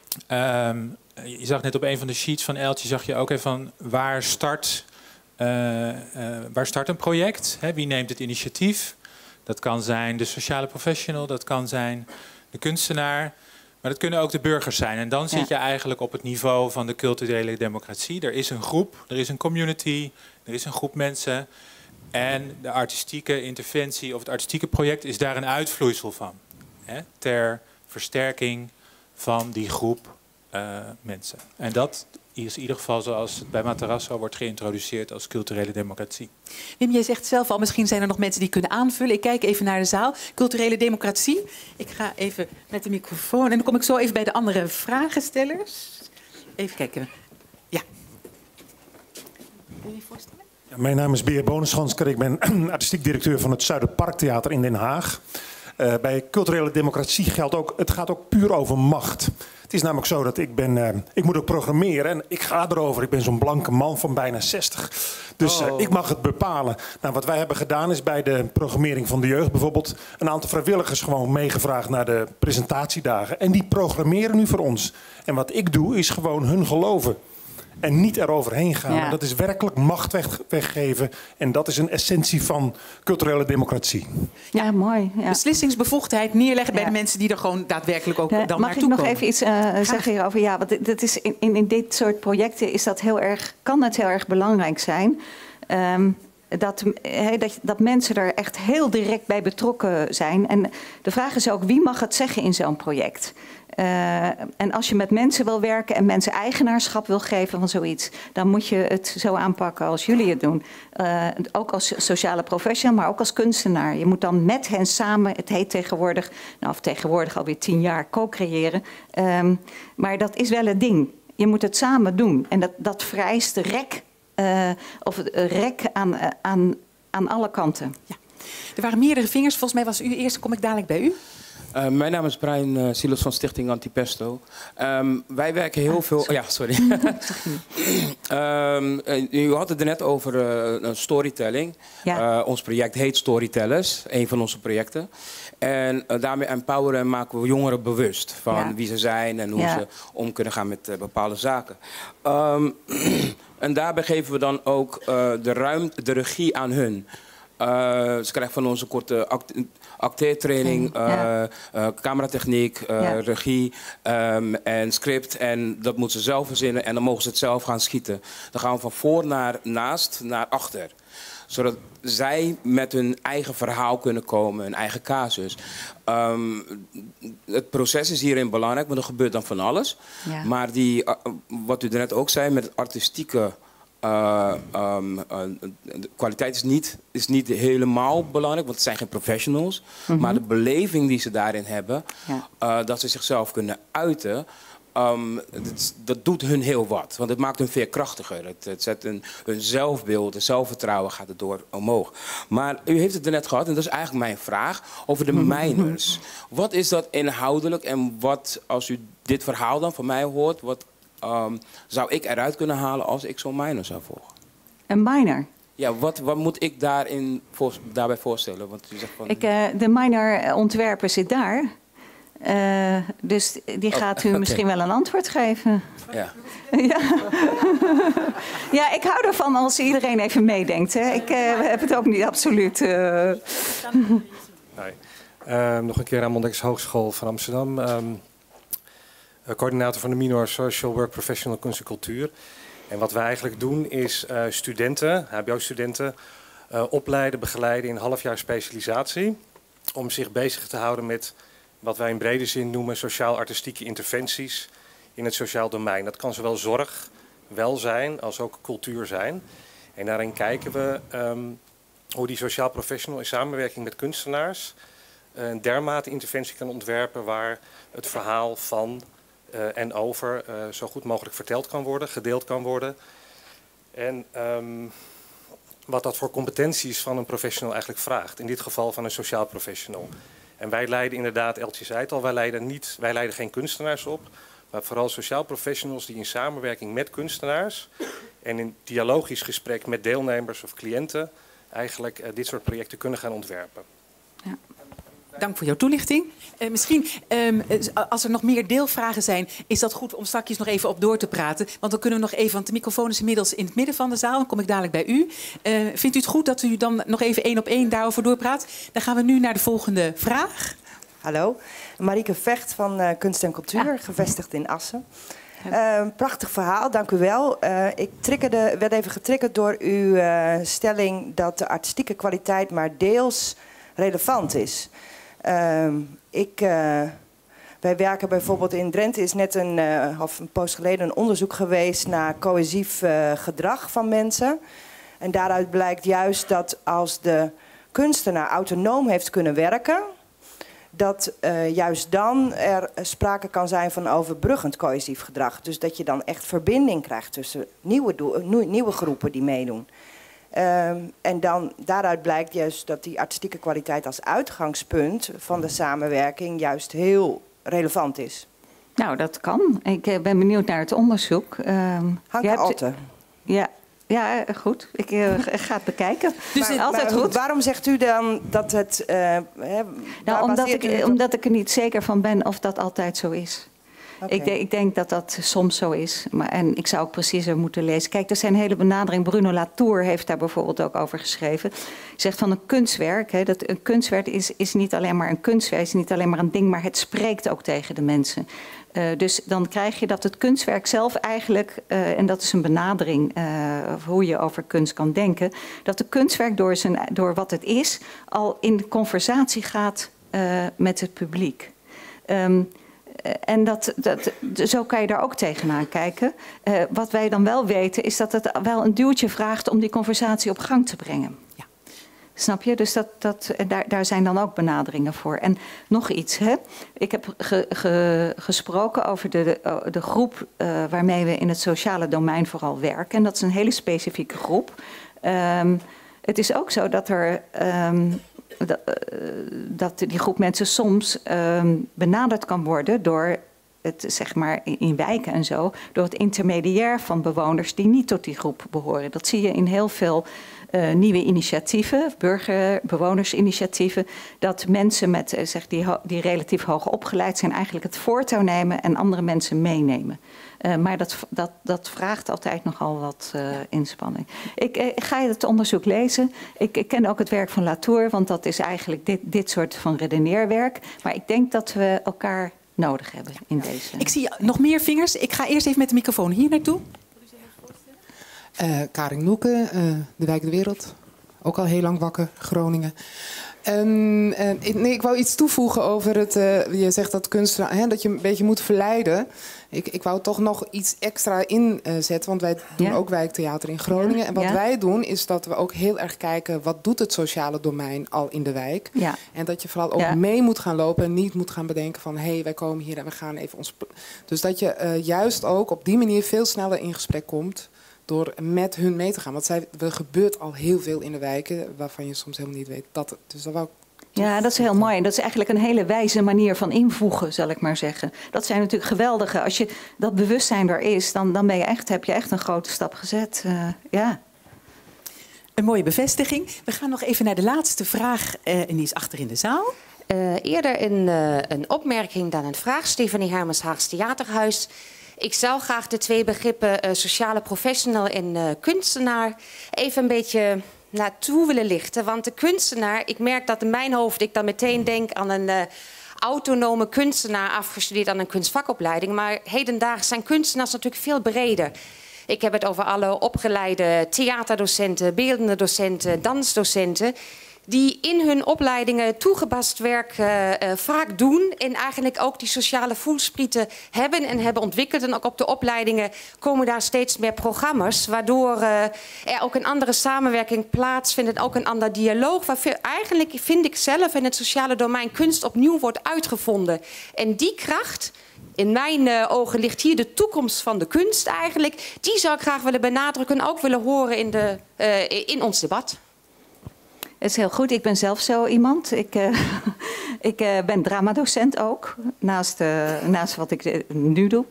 Um, je zag net op een van de sheets van Eltje, zag je ook even van waar start, uh, uh, waar start een project? Hè? Wie neemt het initiatief? Dat kan zijn de sociale professional, dat kan zijn de kunstenaar. Maar dat kunnen ook de burgers zijn. En dan zit ja. je eigenlijk op het niveau van de culturele democratie. Er is een groep, er is een community, er is een groep mensen. En de artistieke interventie of het artistieke project is daar een uitvloeisel van. Hè? Ter versterking van die groep uh, mensen. En dat is in ieder geval zoals het bij Matarazzo wordt geïntroduceerd als culturele democratie. Wim, jij zegt zelf al, misschien zijn er nog mensen die kunnen aanvullen. Ik kijk even naar de zaal. Culturele democratie. Ik ga even met de microfoon. En dan kom ik zo even bij de andere vragenstellers. Even kijken. Ja. Wil je je voorstellen? Ja, mijn naam is Beer Bonenschansker. Ik ben artistiek directeur van het Zuiderparktheater in Den Haag. Uh, bij culturele democratie geldt ook, het gaat ook puur over macht. Het is namelijk zo dat ik ben, uh, ik moet ook programmeren en ik ga erover. Ik ben zo'n blanke man van bijna zestig. Dus uh, ik mag het bepalen. Nou, wat wij hebben gedaan is bij de programmering van de jeugd bijvoorbeeld een aantal vrijwilligers gewoon meegevraagd naar de presentatiedagen. En die programmeren nu voor ons. En wat ik doe is gewoon hun geloven. En niet eroverheen gaan. Ja. Dat is werkelijk macht weg, weggeven. En dat is een essentie van culturele democratie. Ja, ja mooi. Ja. Beslissingbevoegdheid neerleggen ja. bij de mensen die er gewoon daadwerkelijk ook ja, dan mag naartoe komen. Mag ik nog even iets uh, zeggen hierover? Ja, want dat is in, in, in dit soort projecten is dat heel erg, kan het heel erg belangrijk zijn. Um, Dat, dat, dat mensen er echt heel direct bij betrokken zijn. En de vraag is ook, wie mag het zeggen in zo'n project? Uh, en als je met mensen wil werken en mensen eigenaarschap wil geven van zoiets, dan moet je het zo aanpakken als jullie het doen. Uh, ook als sociale professional, maar ook als kunstenaar. Je moet dan met hen samen, het heet tegenwoordig, nou of tegenwoordig alweer tien jaar, co-creëren. Um, maar dat is wel het ding. Je moet het samen doen. En dat, dat vereist rek. Uh, of rek aan, uh, aan, aan alle kanten. Ja. Er waren meerdere vingers. Volgens mij was u eerst, kom ik dadelijk bij u. Uh, mijn naam is Brian uh, Silas van Stichting Antipesto. Um, wij werken heel ah, veel... Sorry. Oh, ja, sorry. um, u had het er net over uh, storytelling. Ja. Uh, ons project heet Storytellers, een van onze projecten. En uh, daarmee empoweren en maken we jongeren bewust van ja. wie ze zijn en hoe ja. ze om kunnen gaan met uh, bepaalde zaken. Um, en daarbij geven we dan ook uh, de ruimte, de regie aan hun. Uh, ze krijgen van ons een korte act acteertraining, uh, ja. uh, cameratechniek, uh, ja. regie um, en script. En dat moeten ze zelf verzinnen en dan mogen ze het zelf gaan schieten. Dan gaan we van voor naar naast naar achter. Zodat zij met hun eigen verhaal kunnen komen, hun eigen casus. Um, het proces is hierin belangrijk, want er gebeurt dan van alles. Ja. Maar die, uh, wat u net ook zei met het artistieke Uh, um, uh, de kwaliteit is niet, is niet helemaal belangrijk, want het zijn geen professionals. Mm-hmm. Maar de beleving die ze daarin hebben, ja. uh, dat ze zichzelf kunnen uiten, um, dat, dat doet hun heel wat. Want het maakt hun veerkrachtiger. Het, het zet hun, hun zelfbeeld, hun zelfvertrouwen gaat er door omhoog. Maar u heeft het er net gehad, en dat is eigenlijk mijn vraag, over de minors. Wat is dat inhoudelijk en wat, als u dit verhaal dan van mij hoort, wat Um, zou ik eruit kunnen halen als ik zo'n minor zou volgen? Een minor? Ja, wat, wat moet ik daarin voor, daarbij voorstellen? Want u zegt van... ik, uh, de minor ontwerper zit daar. Uh, dus die gaat u oh, okay. misschien wel een antwoord geven. Ja. ja. ja, ik hou ervan als iedereen even meedenkt. Hè. Ik uh, heb het ook niet absoluut... Uh... nee. uh, nog een keer Ramon Dekkers Hogeschool van Amsterdam. Um, coördinator van de Minor Social Work Professional Kunst en Cultuur. En wat wij eigenlijk doen is uh, studenten, H B O-studenten, uh, opleiden, begeleiden in een half jaar specialisatie. Om zich bezig te houden met wat wij in brede zin noemen sociaal-artistieke interventies in het sociaal domein. Dat kan zowel zorg, welzijn als ook cultuur zijn. En daarin kijken we um, hoe die sociaal professional in samenwerking met kunstenaars een dermate interventie kan ontwerpen waar het verhaal van uh, en over uh, zo goed mogelijk verteld kan worden, gedeeld kan worden. En um, wat dat voor competenties van een professional eigenlijk vraagt. In dit geval van een sociaal professional. En wij leiden inderdaad, Eltje zei het al, wij leiden, niet, wij leiden geen kunstenaars op. Maar vooral sociaal professionals die in samenwerking met kunstenaars en in dialogisch gesprek met deelnemers of cliënten eigenlijk uh, dit soort projecten kunnen gaan ontwerpen. Ja. Dank voor jouw toelichting. Uh, misschien, um, als er nog meer deelvragen zijn, is dat goed om straks nog even op door te praten. Want dan kunnen we nog even, want de microfoon is inmiddels in het midden van de zaal. Dan kom ik dadelijk bij u. Uh, vindt u het goed dat u dan nog even één op één daarover doorpraat? Dan gaan we nu naar de volgende vraag. Hallo, Marieke Vecht van uh, Kunst en Cultuur, ja. gevestigd in Assen. Uh, prachtig verhaal, dank u wel. Uh, ik triggerde, werd even getriggerd door uw uh, stelling dat de artistieke kwaliteit maar deels relevant is. Uh, ik, uh, wij werken bijvoorbeeld in Drenthe, is net een, uh, of een poos geleden een onderzoek geweest naar cohesief uh, gedrag van mensen. En daaruit blijkt juist dat als de kunstenaar autonoom heeft kunnen werken, dat uh, juist dan er sprake kan zijn van overbruggend cohesief gedrag. Dus dat je dan echt verbinding krijgt tussen nieuwe, nieuwe groepen die meedoen. Um, en dan daaruit blijkt juist dat die artistieke kwaliteit als uitgangspunt van de samenwerking juist heel relevant is. Nou, dat kan. Ik ben benieuwd naar het onderzoek. Um, Hanke Alte. Ja. Ja, goed. Ik uh, ga het bekijken. Dus maar, altijd maar, goed. Waarom zegt u dan dat het... Uh, hè, nou, omdat ik, het omdat ik er niet zeker van ben of dat altijd zo is. Okay. Ik, de, ik denk dat dat soms zo is. Maar, en ik zou ook preciezer moeten lezen. Kijk, er zijn hele benaderingen. Bruno Latour heeft daar bijvoorbeeld ook over geschreven. Hij zegt van een kunstwerk. Hè, dat een kunstwerk is, is niet alleen maar een kunstwerk. is niet alleen maar een ding, maar het spreekt ook tegen de mensen. Uh, dus dan krijg je dat het kunstwerk zelf eigenlijk, uh, en dat is een benadering uh, hoe je over kunst kan denken, dat de kunstwerk door, zijn, door wat het is al in conversatie gaat uh, met het publiek. Um, En dat, dat, zo kan je daar ook tegenaan kijken. Uh, wat wij dan wel weten is dat het wel een duwtje vraagt om die conversatie op gang te brengen. Ja. Snap je? Dus dat, dat, daar, daar zijn dan ook benaderingen voor. En nog iets. Hè? Ik heb ge, ge, gesproken over de, de, de groep uh, waarmee we in het sociale domein vooral werken. En dat is een hele specifieke groep. Um, het is ook zo dat er... Um, Dat, dat die groep mensen soms um, benaderd kan worden door het, zeg maar, in wijken en zo, door het intermediair van bewoners die niet tot die groep behoren. Dat zie je in heel veel uh, nieuwe initiatieven, burger, bewonersinitiatieven, dat mensen met, uh, zeg, die, die relatief hoog opgeleid zijn eigenlijk het voortouw nemen en andere mensen meenemen. Uh, maar dat, dat, dat vraagt altijd nogal wat uh, inspanning. Ik, ik ga het onderzoek lezen. Ik, ik ken ook het werk van Latour, want dat is eigenlijk dit, dit soort van redeneerwerk. Maar ik denk dat we elkaar nodig hebben in deze. Ik zie nog meer vingers. Ik ga eerst even met de microfoon hier naartoe. Uh, Karin Noeke, uh, De Wijk de Wereld. Ook al heel lang wakker, Groningen. En, en, nee, ik wou iets toevoegen over het... Uh, je zegt dat kunstenaar, hè, dat je een beetje moet verleiden. Ik, ik wou toch nog iets extra inzetten, want wij doen ja. ook wijktheater in Groningen. Ja. En wat ja. wij doen, is dat we ook heel erg kijken... wat doet het sociale domein al in de wijk? Ja. En dat je vooral ook ja. mee moet gaan lopen en niet moet gaan bedenken van... hé, hey, wij komen hier en we gaan even ons... Dus dat je uh, juist ook op die manier veel sneller in gesprek komt... door met hun mee te gaan. Want zij, er gebeurt al heel veel in de wijken... waarvan je soms helemaal niet weet dat het... Dus dat wou ik... Ja, dat is heel mooi. Dat is eigenlijk een hele wijze manier van invoegen, zal ik maar zeggen. Dat zijn natuurlijk geweldige. Als je dat bewustzijn er is, dan, dan ben je echt, heb je echt een grote stap gezet. Uh, ja. Een mooie bevestiging. We gaan nog even naar de laatste vraag. Uh, en die is achter in de zaal. Uh, eerder een, uh, een opmerking dan een vraag. Stefanie Hermans, Haags Theaterhuis. Ik zou graag de twee begrippen uh, sociale professional en uh, kunstenaar even een beetje naartoe willen lichten. Want de kunstenaar, ik merk dat in mijn hoofd ik dan meteen denk aan een uh, autonome kunstenaar afgestudeerd aan een kunstvakopleiding. Maar hedendaags zijn kunstenaars natuurlijk veel breder. Ik heb het over alle opgeleide theaterdocenten, beeldende docenten, dansdocenten... die in hun opleidingen toegepast werk uh, uh, vaak doen... en eigenlijk ook die sociale voelsprieten hebben en hebben ontwikkeld. En ook op de opleidingen komen daar steeds meer programma's... waardoor uh, er ook een andere samenwerking plaatsvindt... en ook een ander dialoog... waar eigenlijk, vind ik zelf, in het sociale domein kunst opnieuw wordt uitgevonden. En die kracht... In mijn uh, ogen ligt hier de toekomst van de kunst eigenlijk. Die zou ik graag willen benadrukken en ook willen horen in, de, uh, in ons debat. Het is heel goed. Ik ben zelf zo iemand. Ik, uh, ik uh, ben dramadocent ook, naast, uh, naast wat ik uh, nu doe.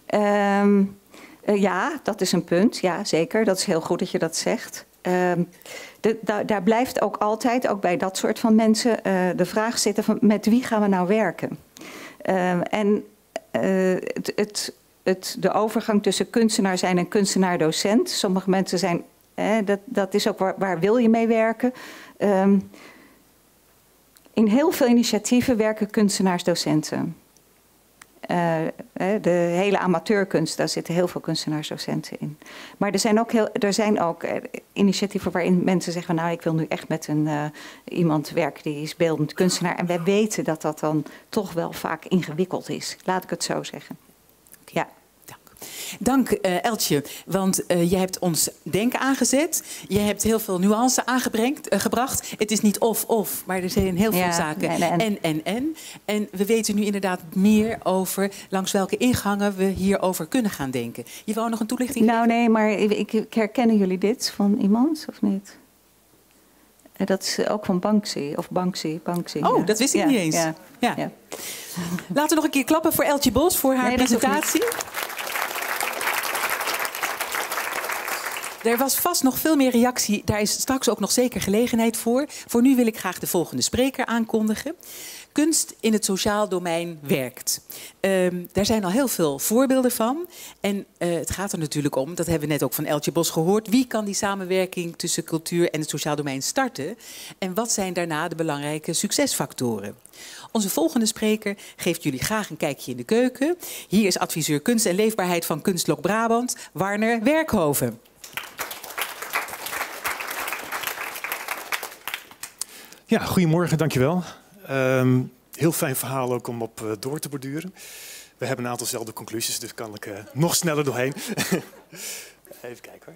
Um, uh, ja, dat is een punt. Ja, zeker. Dat is heel goed dat je dat zegt. Um, de, da, daar blijft ook altijd, ook bij dat soort van mensen, uh, de vraag zitten van met wie gaan we nou werken? Um, en uh, het, het, het, de overgang tussen kunstenaar zijn en kunstenaar-docent. Sommige mensen zijn... Eh, dat, dat is ook waar, waar wil je mee werken. Um, in heel veel initiatieven werken kunstenaarsdocenten. Uh, de hele amateurkunst, daar zitten heel veel kunstenaarsdocenten in. Maar er zijn ook, heel, er zijn ook uh, initiatieven waarin mensen zeggen... nou, ik wil nu echt met een, uh, iemand werken die is beeldend kunstenaar. En wij weten dat dat dan toch wel vaak ingewikkeld is. Laat ik het zo zeggen. Ja. Dank uh, Eltje, want uh, jij hebt ons denken aangezet. Je hebt heel veel nuance aangebracht. Uh, gebracht. Het is niet of-of, maar er zijn heel veel ja, zaken. En en. en en en. En we weten nu inderdaad meer over langs welke ingangen we hierover kunnen gaan denken. Je wou nog een toelichting? Nou nee, maar ik, ik herkennen jullie dit van iemand of niet? Dat is ook van Banksy, of Banksy, Banksy. Oh, ja. dat wist ik ja, niet eens. Ja, ja. Ja. Laten we nog een keer klappen voor Eltje Bos, voor haar nee, presentatie. Er was vast nog veel meer reactie. Daar is straks ook nog zeker gelegenheid voor. Voor nu wil ik graag de volgende spreker aankondigen. Kunst in het sociaal domein werkt. Um, daar zijn al heel veel voorbeelden van. En uh, het gaat er natuurlijk om, dat hebben we net ook van Eltje Bos gehoord... wie kan die samenwerking tussen cultuur en het sociaal domein starten? En wat zijn daarna de belangrijke succesfactoren? Onze volgende spreker geeft jullie graag een kijkje in de keuken. Hier is adviseur kunst en leefbaarheid van Kunstlok Brabant, Warner Werkhoven. Ja, goedemorgen, dankjewel. Um, heel fijn verhaal ook om op uh, door te borduren. We hebben een aantalzelfde conclusies, dus kan ik uh, nog sneller doorheen. Even kijken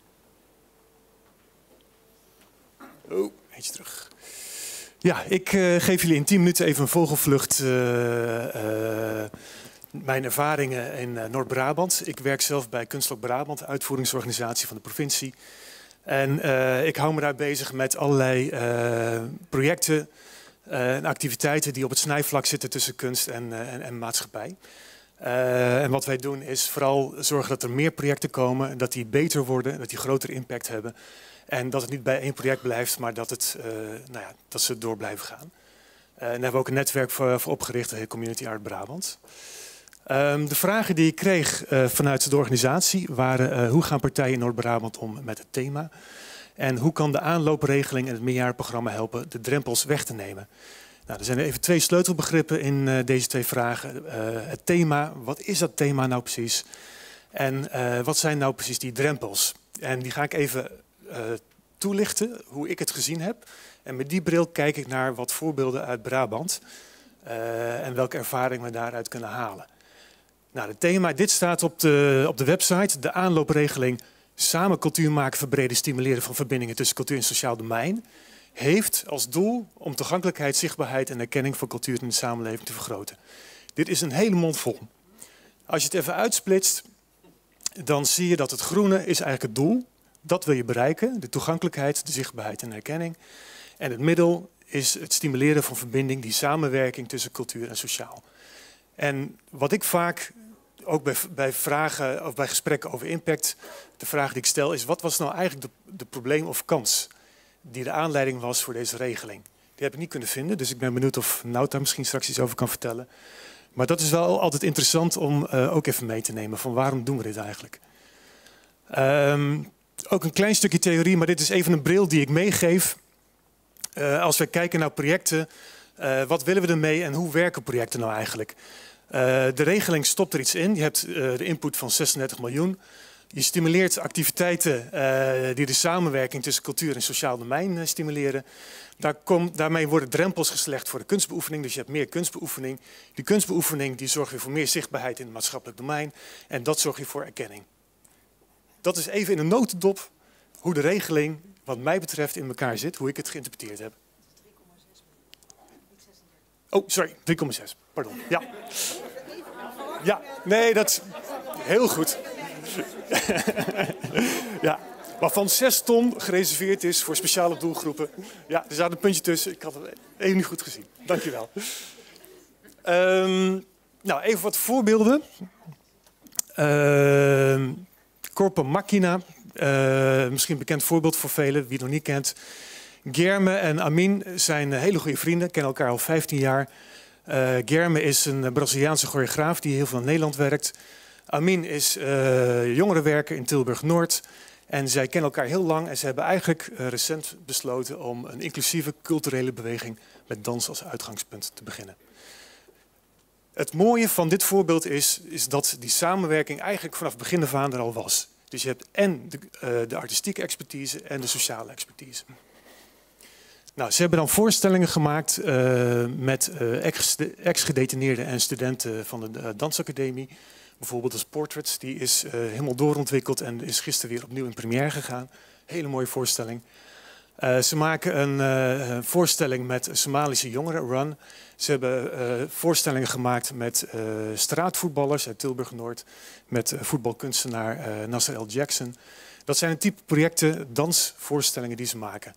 hoor. Oh, eentje terug. Ja, ik uh, geef jullie in tien minuten even een vogelvlucht uh, uh, mijn ervaringen in uh, Noord-Brabant. Ik werk zelf bij Kunstlok Brabant, uitvoeringsorganisatie van de provincie. En uh, ik hou me daar bezig met allerlei uh, projecten uh, en activiteiten die op het snijvlak zitten tussen kunst en, uh, en, en maatschappij. Uh, en wat wij doen is vooral zorgen dat er meer projecten komen, dat die beter worden, dat die groter impact hebben. En dat het niet bij één project blijft, maar dat, het, uh, nou ja, dat ze door blijven gaan. Uh, en daar hebben we ook een netwerk voor, voor opgericht, de Community Art Brabant. Um, de vragen die ik kreeg uh, vanuit de organisatie waren uh, hoe gaan partijen in Noord-Brabant om met het thema? En hoe kan de aanloopregeling en het meerjarenprogramma helpen de drempels weg te nemen? Nou, er zijn even twee sleutelbegrippen in uh, deze twee vragen. Uh, het thema, wat is dat thema nou precies? En uh, wat zijn nou precies die drempels? En die ga ik even uh, toelichten, hoe ik het gezien heb. En met die bril kijk ik naar wat voorbeelden uit Brabant uh, en welke ervaringen we daaruit kunnen halen. Nou, het thema, dit staat op de, op de website, de aanloopregeling Samen cultuur maken, verbreden, stimuleren van verbindingen tussen cultuur en sociaal domein heeft als doel om toegankelijkheid, zichtbaarheid en erkenning van cultuur in de samenleving te vergroten. Dit is een hele mond vol. Als je het even uitsplitst, dan zie je dat het groene is eigenlijk het doel. Dat wil je bereiken, de toegankelijkheid, de zichtbaarheid en erkenning. En het middel is het stimuleren van verbinding, die samenwerking tussen cultuur en sociaal. En wat ik vaak, ook bij, bij vragen of bij gesprekken over impact, de vraag die ik stel is, wat was nou eigenlijk de, de probleem of kans die de aanleiding was voor deze regeling? Die heb ik niet kunnen vinden, dus ik ben benieuwd of Nout daar misschien straks iets over kan vertellen. Maar dat is wel altijd interessant om uh, ook even mee te nemen, van waarom doen we dit eigenlijk? Um, ook een klein stukje theorie, maar dit is even een bril die ik meegeef. Uh, als we kijken naar projecten, uh, wat willen we ermee en hoe werken projecten nou eigenlijk? Uh, de regeling stopt er iets in. Je hebt uh, de input van zesendertig miljoen. Je stimuleert activiteiten uh, die de samenwerking tussen cultuur en sociaal domein uh, stimuleren. Daar kom, daarmee worden drempels geslecht voor de kunstbeoefening. Dus je hebt meer kunstbeoefening. Die kunstbeoefening die zorgt weer voor meer zichtbaarheid in het maatschappelijk domein. En dat zorgt weer voor erkenning. Dat is even in een notendop hoe de regeling, wat mij betreft, in elkaar zit. Hoe ik het geïnterpreteerd heb. Oh, sorry, drie komma zes. Pardon. Ja. Ja, nee, dat is heel goed. Ja, waarvan zes ton gereserveerd is voor speciale doelgroepen. Ja, er staat een puntje tussen. Ik had het even niet goed gezien. Dankjewel. Um, nou, even wat voorbeelden. Uh, Corpo Machina, uh, misschien een bekend voorbeeld voor velen, wie het nog niet kent. Germe en Amin zijn hele goede vrienden, kennen elkaar al vijftien jaar. Uh, Germe is een Braziliaanse choreograaf die heel veel in Nederland werkt. Amin is uh, jongerenwerker in Tilburg-Noord. En zij kennen elkaar heel lang en ze hebben eigenlijk uh, recent besloten om een inclusieve culturele beweging met dans als uitgangspunt te beginnen. Het mooie van dit voorbeeld is, is dat die samenwerking eigenlijk vanaf het begin af aan er al was. Dus je hebt en de, uh, de artistieke expertise en de sociale expertise. Nou, ze hebben dan voorstellingen gemaakt uh, met uh, ex-gedetineerden en studenten van de uh, dansacademie. Bijvoorbeeld als Portraits, die is uh, helemaal doorontwikkeld en is gisteren weer opnieuw in première gegaan. Hele mooie voorstelling. Uh, ze maken een uh, voorstelling met Somalische jongeren, Run. Ze hebben uh, voorstellingen gemaakt met uh, straatvoetballers uit Tilburg-Noord. Met uh, voetbalkunstenaar uh, Nasser El Jackson. Dat zijn een type projecten, dansvoorstellingen die ze maken.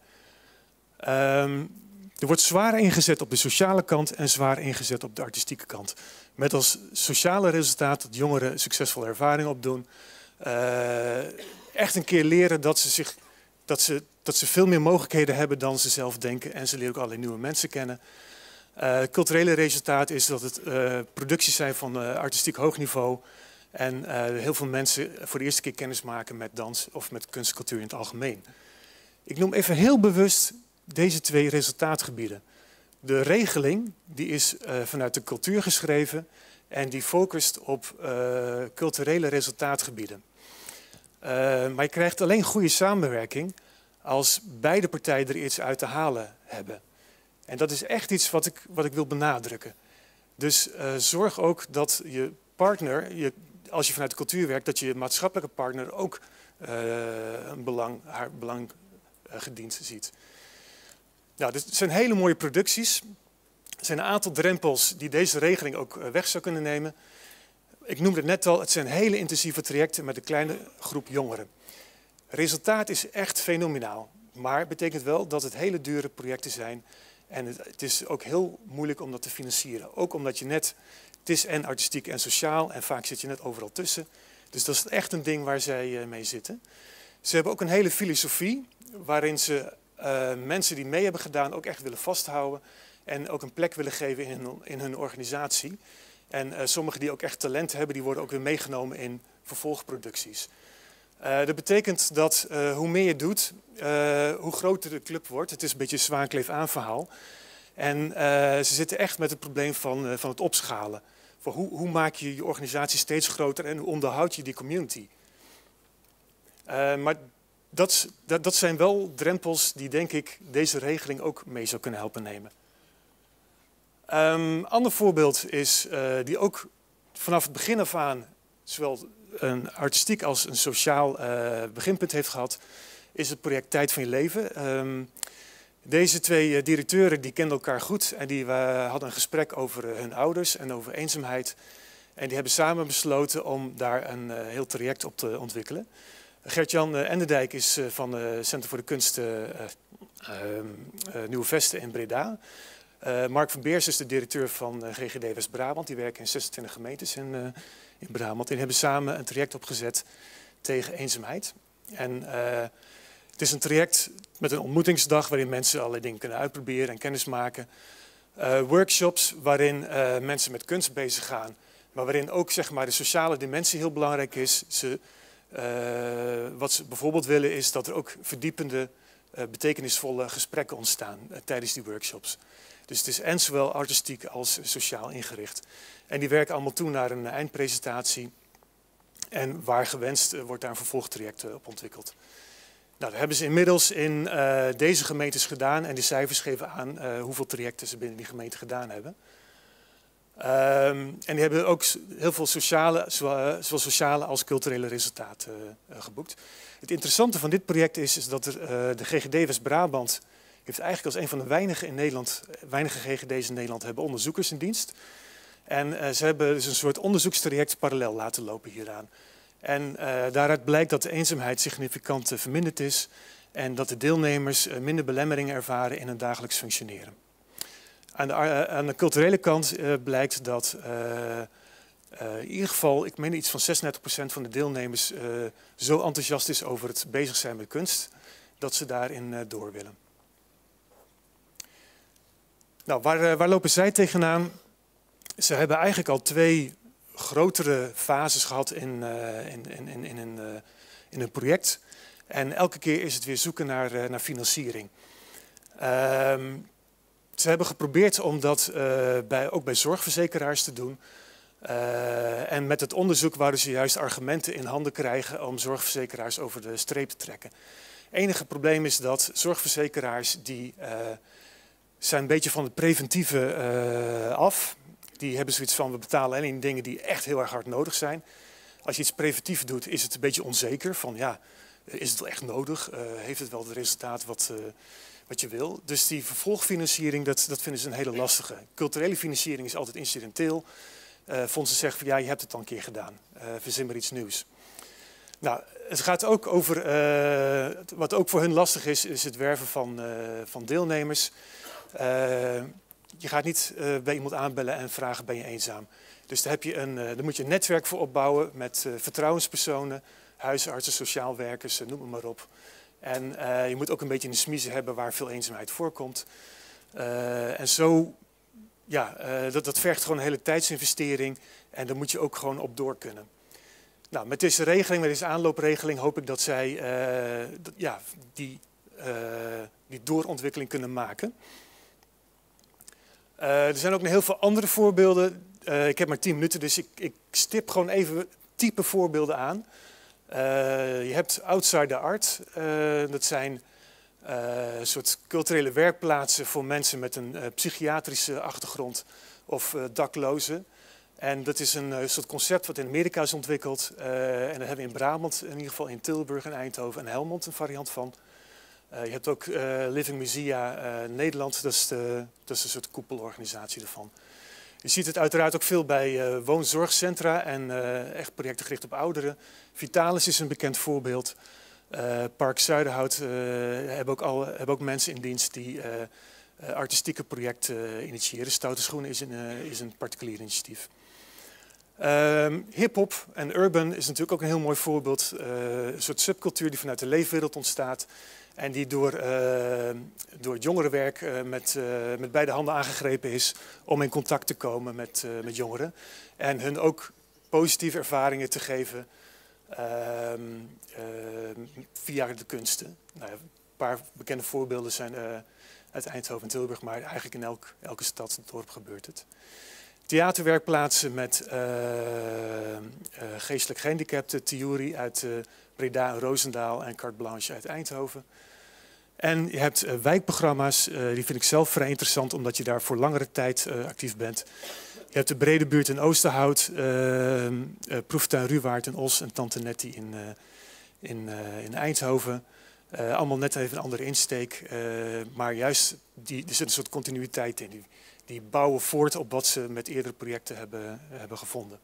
Um, er wordt zwaar ingezet op de sociale kant en zwaar ingezet op de artistieke kant. Met als sociale resultaat dat jongeren succesvolle ervaring opdoen. Uh, echt een keer leren dat ze, zich, dat, ze, dat ze veel meer mogelijkheden hebben dan ze zelf denken. En ze leren ook allerlei nieuwe mensen kennen. Uh, het culturele resultaat is dat het uh, producties zijn van uh, artistiek hoog niveau. En uh, heel veel mensen voor de eerste keer kennis maken met dans of met kunst en cultuur in het algemeen. Ik noem even heel bewust deze twee resultaatgebieden. De regeling die is uh, vanuit de cultuur geschreven en die focust op uh, culturele resultaatgebieden. Uh, maar je krijgt alleen goede samenwerking als beide partijen er iets uit te halen hebben. En dat is echt iets wat ik, wat ik wil benadrukken. Dus uh, zorg ook dat je partner, je, als je vanuit de cultuur werkt, dat je maatschappelijke partner ook uh, een belang, haar belang uh, gediend ziet. Nou, dit zijn hele mooie producties. Er zijn een aantal drempels die deze regeling ook weg zou kunnen nemen. Ik noemde het net al, het zijn hele intensieve trajecten met een kleine groep jongeren. Het resultaat is echt fenomenaal. Maar het betekent wel dat het hele dure projecten zijn. En het, het is ook heel moeilijk om dat te financieren. Ook omdat je net, het is en artistiek en sociaal en vaak zit je net overal tussen. Dus dat is echt een ding waar zij mee zitten. Ze hebben ook een hele filosofie waarin ze uh, mensen die mee hebben gedaan ook echt willen vasthouden. En ook een plek willen geven in hun, in hun organisatie. En uh, sommigen die ook echt talent hebben, die worden ook weer meegenomen in vervolgproducties. Uh, dat betekent dat uh, hoe meer je doet, uh, hoe groter de club wordt. Het is een beetje een zwaankleef-aan verhaal. En uh, ze zitten echt met het probleem van, uh, van het opschalen. Voor hoe, hoe maak je je organisatie steeds groter en hoe onderhoud je die community? Uh, maar dat, dat, dat zijn wel drempels die, denk ik, deze regeling ook mee zou kunnen helpen nemen. Een um, ander voorbeeld is, uh, die ook vanaf het begin af aan zowel een artistiek als een sociaal uh, beginpunt heeft gehad, is het project Tijd van je Leven. Um, deze twee uh, directeuren die kenden elkaar goed en die uh, hadden een gesprek over uh, hun ouders en over eenzaamheid. En die hebben samen besloten om daar een uh, heel traject op te ontwikkelen. Gert-Jan uh, Enderdijk is uh, van het Centrum voor de Kunst uh, uh, uh, Nieuwe Vesten in Breda. Uh, Mark van Beers is de directeur van uh, G G D West-Brabant. Die werken in zesentwintig gemeentes in, uh, in Brabant. En die hebben samen een traject opgezet tegen eenzaamheid. En uh, het is een traject met een ontmoetingsdag waarin mensen allerlei dingen kunnen uitproberen en kennis maken. Uh, workshops waarin uh, mensen met kunst bezig gaan. Maar waarin ook zeg maar, de sociale dimensie heel belangrijk is. Ze, uh, wat ze bijvoorbeeld willen is dat er ook verdiepende, uh, betekenisvolle gesprekken ontstaan uh, tijdens die workshops. Dus het is en zowel artistiek als sociaal ingericht. En die werken allemaal toe naar een eindpresentatie. En waar gewenst uh, wordt daar een vervolgtraject uh, op ontwikkeld. Nou, dat hebben ze inmiddels in uh, deze gemeentes gedaan. En die cijfers geven aan uh, hoeveel trajecten ze binnen die gemeente gedaan hebben. Um, en die hebben ook heel veel sociale, zowel sociale als culturele resultaten uh, geboekt. Het interessante van dit project is, is dat er, uh, de G G D West-Brabant heeft eigenlijk als een van de weinige in Nederland, weinige G G D's in Nederland hebben onderzoekers in dienst. En uh, ze hebben dus een soort onderzoekstraject parallel laten lopen hieraan. En uh, daaruit blijkt dat de eenzaamheid significant uh, verminderd is en dat de deelnemers uh, minder belemmeringen ervaren in hun dagelijks functioneren. Aan de, uh, aan de culturele kant uh, blijkt dat uh, uh, in ieder geval, ik meen iets van zesendertig procent van de deelnemers uh, zo enthousiast is over het bezig zijn met kunst, dat ze daarin uh, door willen. Nou, waar, uh, waar lopen zij tegenaan? Ze hebben eigenlijk al twee grotere fases gehad in, uh, in, in, in, in, een, uh, in een project. En elke keer is het weer zoeken naar, uh, naar financiering. Uh, ze hebben geprobeerd om dat uh, bij, ook bij zorgverzekeraars te doen. Uh, en met het onderzoek wouden ze juist argumenten in handen krijgen om zorgverzekeraars over de streep te trekken. Het enige probleem is dat zorgverzekeraars die uh, zijn een beetje van het preventieve uh, af. Die hebben zoiets van, we betalen alleen dingen die echt heel erg hard nodig zijn. Als je iets preventief doet, is het een beetje onzeker. Van ja, is het wel echt nodig? Uh, heeft het wel het resultaat wat, uh, wat je wil? Dus die vervolgfinanciering, dat, dat vinden ze een hele lastige. Culturele financiering is altijd incidenteel. Uh, fondsen zeggen van ja, je hebt het al een keer gedaan. Uh, verzin maar iets nieuws. Nou, het gaat ook over, uh, wat ook voor hun lastig is, is het werven van, uh, van deelnemers. Uh, Je gaat niet uh, bij iemand aanbellen en vragen, ben je eenzaam? Dus daar, heb je een, uh, daar moet je een netwerk voor opbouwen met uh, vertrouwenspersonen, huisartsen, sociaal werkers, uh, noem het maar op. En uh, je moet ook een beetje een smiezen hebben waar veel eenzaamheid voorkomt. Uh, en zo, ja, uh, dat, dat vergt gewoon een hele tijdsinvestering en daar moet je ook gewoon op door kunnen. Nou, met deze regeling, met deze aanloopregeling hoop ik dat zij uh, dat, ja, die, uh, die doorontwikkeling kunnen maken. Uh, er zijn ook nog heel veel andere voorbeelden. Uh, ik heb maar tien minuten, dus ik, ik stip gewoon even type voorbeelden aan. Uh, je hebt Outsider Art. Uh, dat zijn uh, soort culturele werkplaatsen voor mensen met een uh, psychiatrische achtergrond of uh, daklozen. En dat is een uh, soort concept wat in Amerika is ontwikkeld. Uh, en daar hebben we in Brabant, in ieder geval in Tilburg en Eindhoven en Helmond een variant van. Uh, je hebt ook uh, Living Musea uh, Nederland, dat is, de, dat is een soort koepelorganisatie ervan. Je ziet het uiteraard ook veel bij uh, woonzorgcentra en uh, echt projecten gericht op ouderen. Vitalis is een bekend voorbeeld. Uh, Park Zuiderhout uh, hebben, ook al, hebben ook mensen in dienst die uh, uh, artistieke projecten uh, initiëren. Stoute Schoenen is een, uh, is een particulier initiatief. Uh, Hip-hop en urban is natuurlijk ook een heel mooi voorbeeld. Uh, een soort subcultuur die vanuit de leefwereld ontstaat. En die door, uh, door het jongerenwerk uh, met, uh, met beide handen aangegrepen is om in contact te komen met, uh, met jongeren. En hun ook positieve ervaringen te geven uh, uh, via de kunsten. Nou, een paar bekende voorbeelden zijn uh, uit Eindhoven en Tilburg, maar eigenlijk in elk, elke stad en dorp gebeurt het. Theaterwerkplaatsen met uh, uh, geestelijk gehandicapten. Tiuri uit uh, Breda en Roosendaal en Carte Blanche uit Eindhoven. En je hebt uh, wijkprogramma's, uh, die vind ik zelf vrij interessant omdat je daar voor langere tijd uh, actief bent. Je hebt de Brede Buurt in Oosterhout, uh, uh, Proeftuin Ruwaard in Os en Tante Nettie in, uh, in, uh, in Eindhoven. Uh, allemaal net even een andere insteek, uh, maar juist die, er zit een soort continuïteit in. Die, die bouwen voort op wat ze met eerdere projecten hebben, hebben gevonden.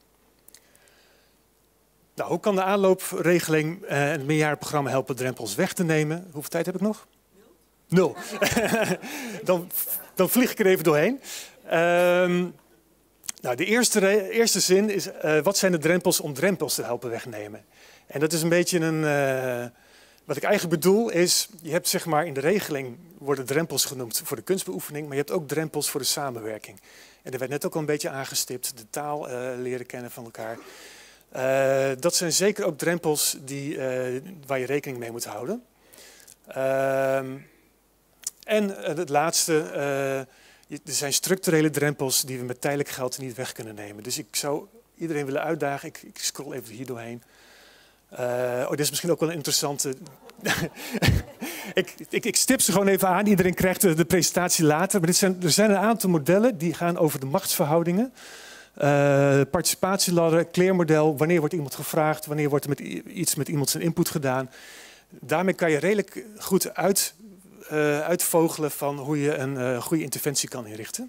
Nou, hoe kan de aanloopregeling en uh, het meerjarenprogramma helpen drempels weg te nemen? Hoeveel tijd heb ik nog? Nul. dan, dan vlieg ik er even doorheen. Um, nou, de eerste, eerste zin is, uh, wat zijn de drempels om drempels te helpen wegnemen? En dat is een beetje een... Uh, wat ik eigenlijk bedoel is, je hebt zeg maar in de regeling worden drempels genoemd voor de kunstbeoefening, maar je hebt ook drempels voor de samenwerking. En er werd net ook al een beetje aangestipt, de taal uh, leren kennen van elkaar. Uh, dat zijn zeker ook drempels die, uh, waar je rekening mee moet houden. Uh, en uh, het laatste, uh, er zijn structurele drempels die we met tijdelijk geld niet weg kunnen nemen. Dus ik zou iedereen willen uitdagen, ik, ik scroll even hier doorheen. Uh, oh, dit is misschien ook wel een interessante... ik, ik, ik stip ze gewoon even aan, iedereen krijgt de, de presentatie later. Maar dit zijn, er zijn een aantal modellen die gaan over de machtsverhoudingen. Uh, participatieladder, kleermodel, wanneer wordt iemand gevraagd, wanneer wordt er met iets met iemand zijn input gedaan. Daarmee kan je redelijk goed uit, uh, uitvogelen van hoe je een uh, goede interventie kan inrichten.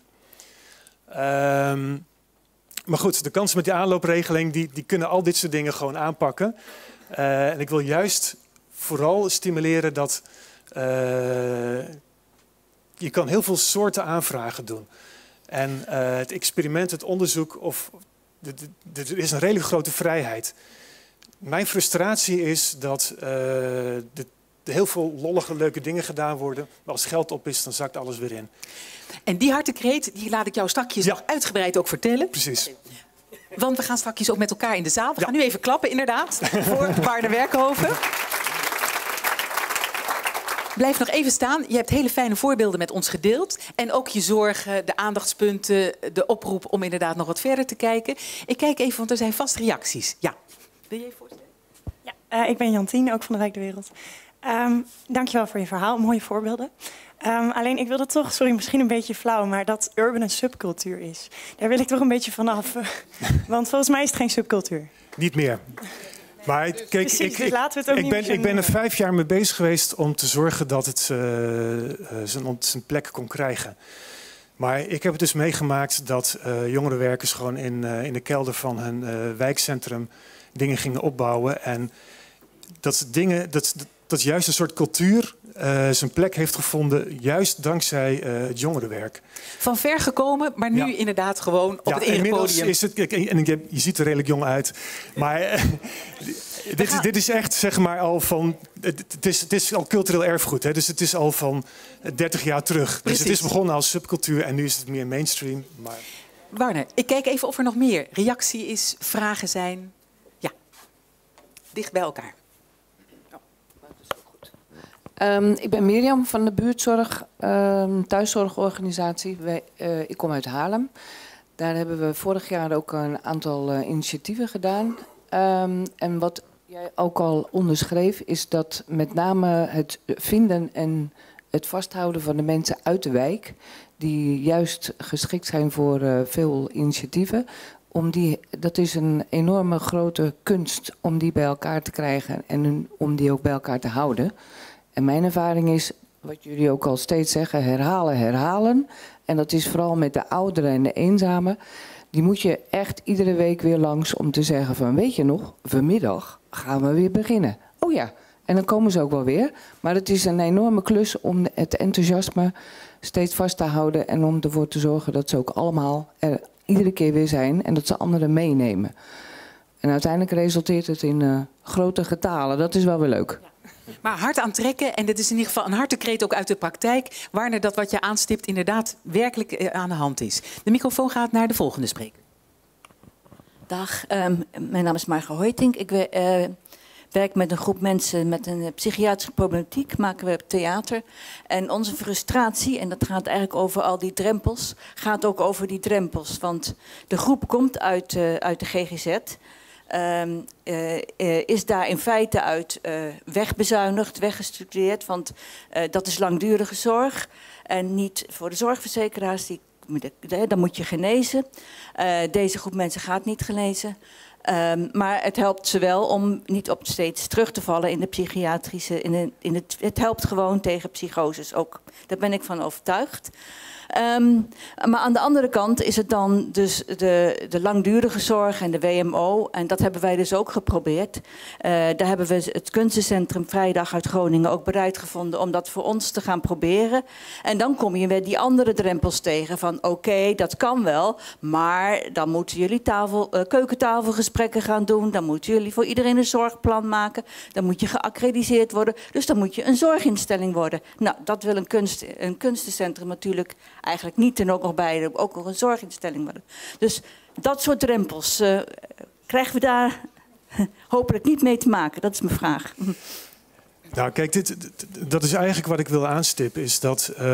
Um, maar goed, de kansen met die aanloopregeling, die, die kunnen al dit soort dingen gewoon aanpakken. Uh, en ik wil juist vooral stimuleren dat uh, je kan heel veel soorten aanvragen doen. En uh, het experiment, het onderzoek, of, er is een redelijk grote vrijheid. Mijn frustratie is dat uh, er heel veel lollige, leuke dingen gedaan worden. Maar als geld op is, dan zakt alles weer in. En die hartekreet, die laat ik jou straks ja. nog uitgebreid ook vertellen. Precies. Want we gaan straks ook met elkaar in de zaal. We ja. gaan nu even klappen, inderdaad, voor Waarde Werkhoven. Blijf nog even staan. Je hebt hele fijne voorbeelden met ons gedeeld. En ook je zorgen, de aandachtspunten, de oproep om inderdaad nog wat verder te kijken. Ik kijk even, want er zijn vast reacties. Ja. Wil je even voorstellen? Ja, uh, ik ben Jantien, ook van de Rijk de Wereld. Um, dankjewel voor je verhaal, mooie voorbeelden. Um, alleen ik wilde toch, sorry, misschien een beetje flauw, maar dat urban een subcultuur is. Daar wil ik toch een beetje vanaf. Want volgens mij is het geen subcultuur. Niet meer. Maar kijk, Precies, ik, dus ik, laten we het ook ik, niet ben, ik ben er vijf jaar mee bezig geweest om te zorgen dat het uh, zijn, zijn plek kon krijgen. Maar ik heb het dus meegemaakt dat uh, jongerenwerkers gewoon in, uh, in de kelder van hun uh, wijkcentrum dingen gingen opbouwen. En dat, dingen, dat, dat juist een soort cultuur uh, zijn plek heeft gevonden, juist dankzij uh, het jongerenwerk. Van ver gekomen, maar nu ja. inderdaad gewoon op ja, het erepodium. Is het, en je, je ziet er redelijk jong uit, maar uh, dit, is, dit is echt zeg maar al van, het is, het is al cultureel erfgoed, hè, dus het is al van dertig jaar terug. Precies. Dus het is begonnen als subcultuur en nu is het meer mainstream. Maar... Warner, ik kijk even of er nog meer reactie is, vragen zijn. Ja, dicht bij elkaar. Um, ik ben Mirjam van de buurtzorg, um, thuiszorgorganisatie. Wij, uh, ik kom uit Haarlem. Daar hebben we vorig jaar ook een aantal uh, initiatieven gedaan. Um, en wat jij ook al onderschreef, is dat met name het vinden en het vasthouden van de mensen uit de wijk, die juist geschikt zijn voor uh, veel initiatieven, om die, dat is een enorme grote kunst om die bij elkaar te krijgen en om die ook bij elkaar te houden. En mijn ervaring is, wat jullie ook al steeds zeggen, herhalen, herhalen. En dat is vooral met de ouderen en de eenzamen. Die moet je echt iedere week weer langs om te zeggen van, weet je nog, vanmiddag gaan we weer beginnen. Oh ja, en dan komen ze ook wel weer. Maar het is een enorme klus om het enthousiasme steeds vast te houden en om ervoor te zorgen dat ze ook allemaal er iedere keer weer zijn en dat ze anderen meenemen. En uiteindelijk resulteert het in uh, grote getalen. Dat is wel weer leuk. Maar hard aantrekken, en dit is in ieder geval een hartekreet ook uit de praktijk, waarna dat wat je aanstipt inderdaad werkelijk aan de hand is. De microfoon gaat naar de volgende spreker. Dag, um, mijn naam is Marga Hoytink. Ik uh, werk met een groep mensen met een psychiatrische problematiek, maken we theater. En onze frustratie, en dat gaat eigenlijk over al die drempels, gaat ook over die drempels. Want de groep komt uit, uh, uit de G G Z. Um, uh, uh, is daar in feite uit uh, wegbezuinigd, weggestudeerd. Want uh, dat is langdurige zorg. En niet voor de zorgverzekeraars, die, dan moet je genezen. Uh, deze groep mensen gaat niet genezen. Um, maar het helpt ze wel om niet op steeds terug te vallen in de psychiatrische... In de, in het, het helpt gewoon tegen psychoses ook. Daar ben ik van overtuigd. Um, maar aan de andere kant is het dan dus de, de langdurige zorg en de W M O. En dat hebben wij dus ook geprobeerd. Uh, daar hebben we het Kunstencentrum Vrijdag uit Groningen ook bereid gevonden om dat voor ons te gaan proberen. En dan kom je met die andere drempels tegen van oké, okay, dat kan wel. Maar dan moeten jullie tafel, uh, keukentafelgesprekken gaan doen. Dan moeten jullie voor iedereen een zorgplan maken. Dan moet je geaccrediteerd worden. Dus dan moet je een zorginstelling worden. Nou, dat wil een, kunst, een kunstencentrum natuurlijk eigenlijk niet en ook nog bij ook nog een zorginstelling worden. Dus dat soort drempels uh, krijgen we daar hopelijk niet mee te maken. Dat is mijn vraag. Nou, kijk, dit, dat is eigenlijk wat ik wil aanstippen. Is dat uh,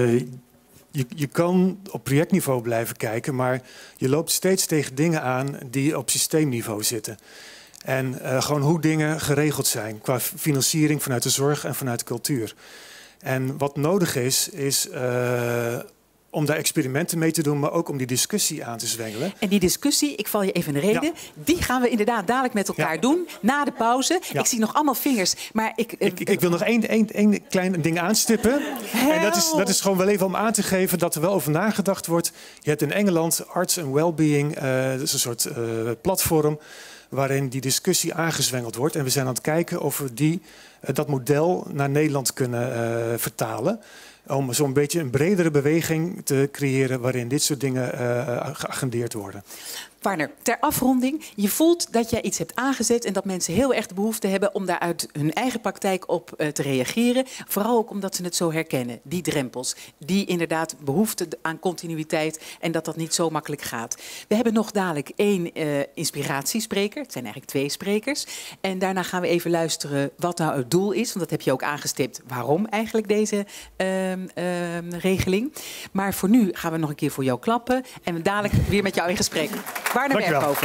je, je kan op projectniveau blijven kijken, maar je loopt steeds tegen dingen aan die op systeemniveau zitten. En uh, gewoon hoe dingen geregeld zijn qua financiering vanuit de zorg en vanuit de cultuur. En wat nodig is, is uh, om daar experimenten mee te doen, maar ook om die discussie aan te zwengelen. En die discussie, ik val je even in de reden, ja. die gaan we inderdaad dadelijk met elkaar ja. doen, na de pauze. Ja. Ik zie nog allemaal vingers, maar ik... Uh, ik, ik, ik wil nog één, één, één klein ding aanstippen. Help. En dat is, dat is gewoon wel even om aan te geven dat er wel over nagedacht wordt. Je hebt in Engeland Arts and Wellbeing, uh, dat is een soort uh, platform waarin die discussie aangezwengeld wordt. En we zijn aan het kijken of we die, uh, dat model naar Nederland kunnen uh, vertalen. Om zo'n beetje een bredere beweging te creëren waarin dit soort dingen uh, geagendeerd worden. Warner, ter afronding, je voelt dat jij iets hebt aangezet en dat mensen heel erg de behoefte hebben om daar uit hun eigen praktijk op uh, te reageren. Vooral ook omdat ze het zo herkennen, die drempels, die inderdaad behoefte aan continuïteit en dat dat niet zo makkelijk gaat. We hebben nog dadelijk één uh, inspiratiespreker, het zijn eigenlijk twee sprekers. En daarna gaan we even luisteren wat nou het doel is, want dat heb je ook aangestipt, waarom eigenlijk deze uh, uh, regeling. Maar voor nu gaan we nog een keer voor jou klappen en we dadelijk weer met jou in gesprek. Warner Berghoven.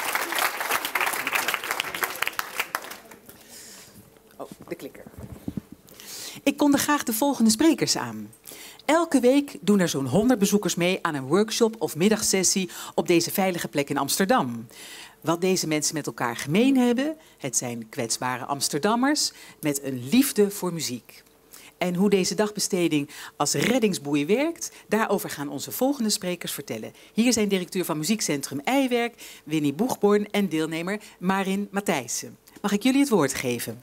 Oh, de klikker. Ik kondig graag de volgende sprekers aan. Elke week doen er zo'n honderd bezoekers mee aan een workshop of middagsessie op deze veilige plek in Amsterdam. Wat deze mensen met elkaar gemeen hebben, het zijn kwetsbare Amsterdammers met een liefde voor muziek. En hoe deze dagbesteding als reddingsboei werkt, daarover gaan onze volgende sprekers vertellen. Hier zijn directeur van Muziekcentrum Eiwerk, Winnie Boegborn en deelnemer Marin Matthijssen. Mag ik jullie het woord geven?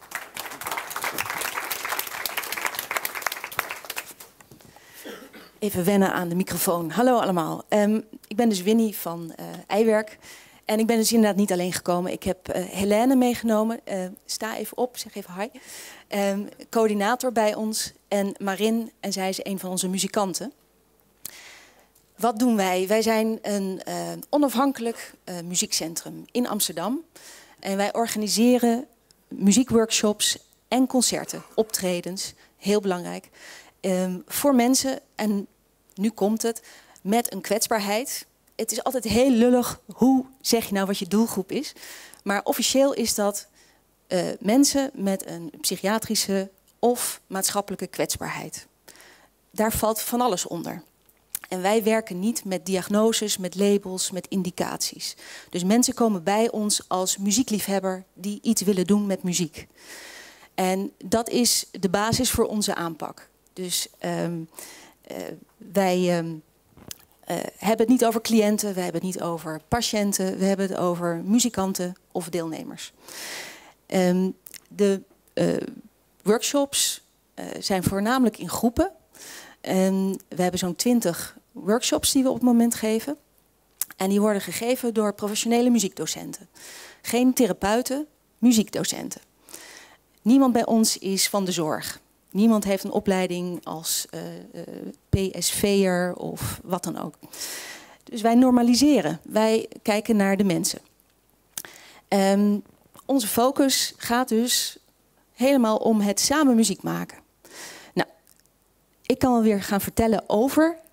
Even wennen aan de microfoon. Hallo allemaal. Um, ik ben dus Winnie van uh, Eiwerk. En ik ben dus inderdaad niet alleen gekomen. Ik heb uh, Helene meegenomen. Uh, sta even op, zeg even hi. Um, coördinator bij ons. En Marin, en zij is een van onze muzikanten. Wat doen wij? Wij zijn een uh, onafhankelijk uh, muziekcentrum in Amsterdam. En wij organiseren muziekworkshops en concerten, optredens. Heel belangrijk. Um, voor mensen, en nu komt het, met een kwetsbaarheid. Het is altijd heel lullig, hoe zeg je nou wat je doelgroep is? Maar officieel is dat uh, mensen met een psychiatrische of maatschappelijke kwetsbaarheid. Daar valt van alles onder. En wij werken niet met diagnoses, met labels, met indicaties. Dus mensen komen bij ons als muziekliefhebber die iets willen doen met muziek. En dat is de basis voor onze aanpak. Dus um, uh, wij um, uh, hebben het niet over cliënten, we hebben het niet over patiënten, we hebben het over muzikanten of deelnemers. Um, de uh, workshops uh, zijn voornamelijk in groepen. En we hebben zo'n twintig workshops die we op het moment geven. En die worden gegeven door professionele muziekdocenten. Geen therapeuten, muziekdocenten. Niemand bij ons is van de zorg. Niemand heeft een opleiding als uh, uh, P S V'er of wat dan ook. Dus wij normaliseren. Wij kijken naar de mensen. Um, onze focus gaat dus helemaal om het samen muziek maken. Nou, ik kan wel weer gaan vertellen over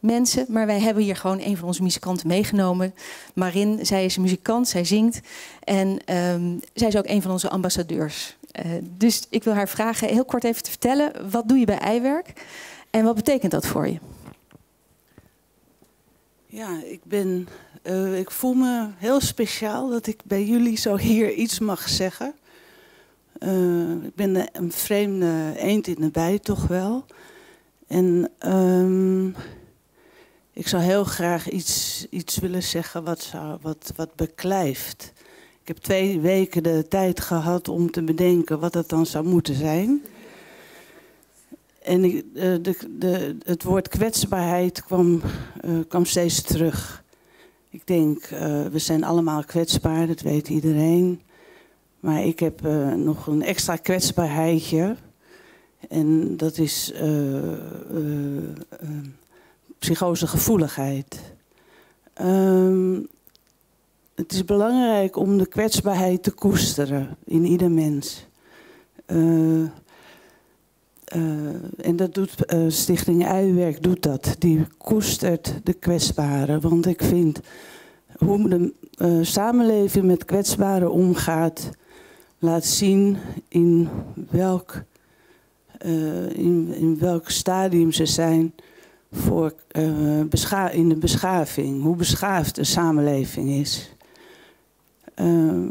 mensen. Maar wij hebben hier gewoon een van onze muzikanten meegenomen. Marin, zij is een muzikant, zij zingt. En um, zij is ook een van onze ambassadeurs. Uh, dus ik wil haar vragen heel kort even te vertellen. Wat doe je bij Eiwerk? En wat betekent dat voor je? Ja, ik ben... Uh, ik voel me heel speciaal dat ik bij jullie zo hier iets mag zeggen. Uh, ik ben een vreemde eend in de bij, toch wel. En um, ik zou heel graag iets, iets willen zeggen wat, zou, wat, wat beklijft. Ik heb twee weken de tijd gehad om te bedenken wat het dan zou moeten zijn. En ik, de, de, de, het woord kwetsbaarheid kwam, uh, kwam steeds terug. Ik denk, uh, we zijn allemaal kwetsbaar, dat weet iedereen. Maar ik heb uh, nog een extra kwetsbaarheidje. En dat is uh, uh, uh, psychosegevoeligheid. Um, het is belangrijk om de kwetsbaarheid te koesteren in ieder mens. Uh, uh, en dat doet uh, Stichting Eiwerk doet dat. Die koestert de kwetsbaren. Want ik vind hoe de uh, samenleving met kwetsbaren omgaat, laat zien in welk, uh, in, in welk stadium ze zijn voor, uh, bescha in de beschaving. Hoe beschaafd de samenleving is. Uh,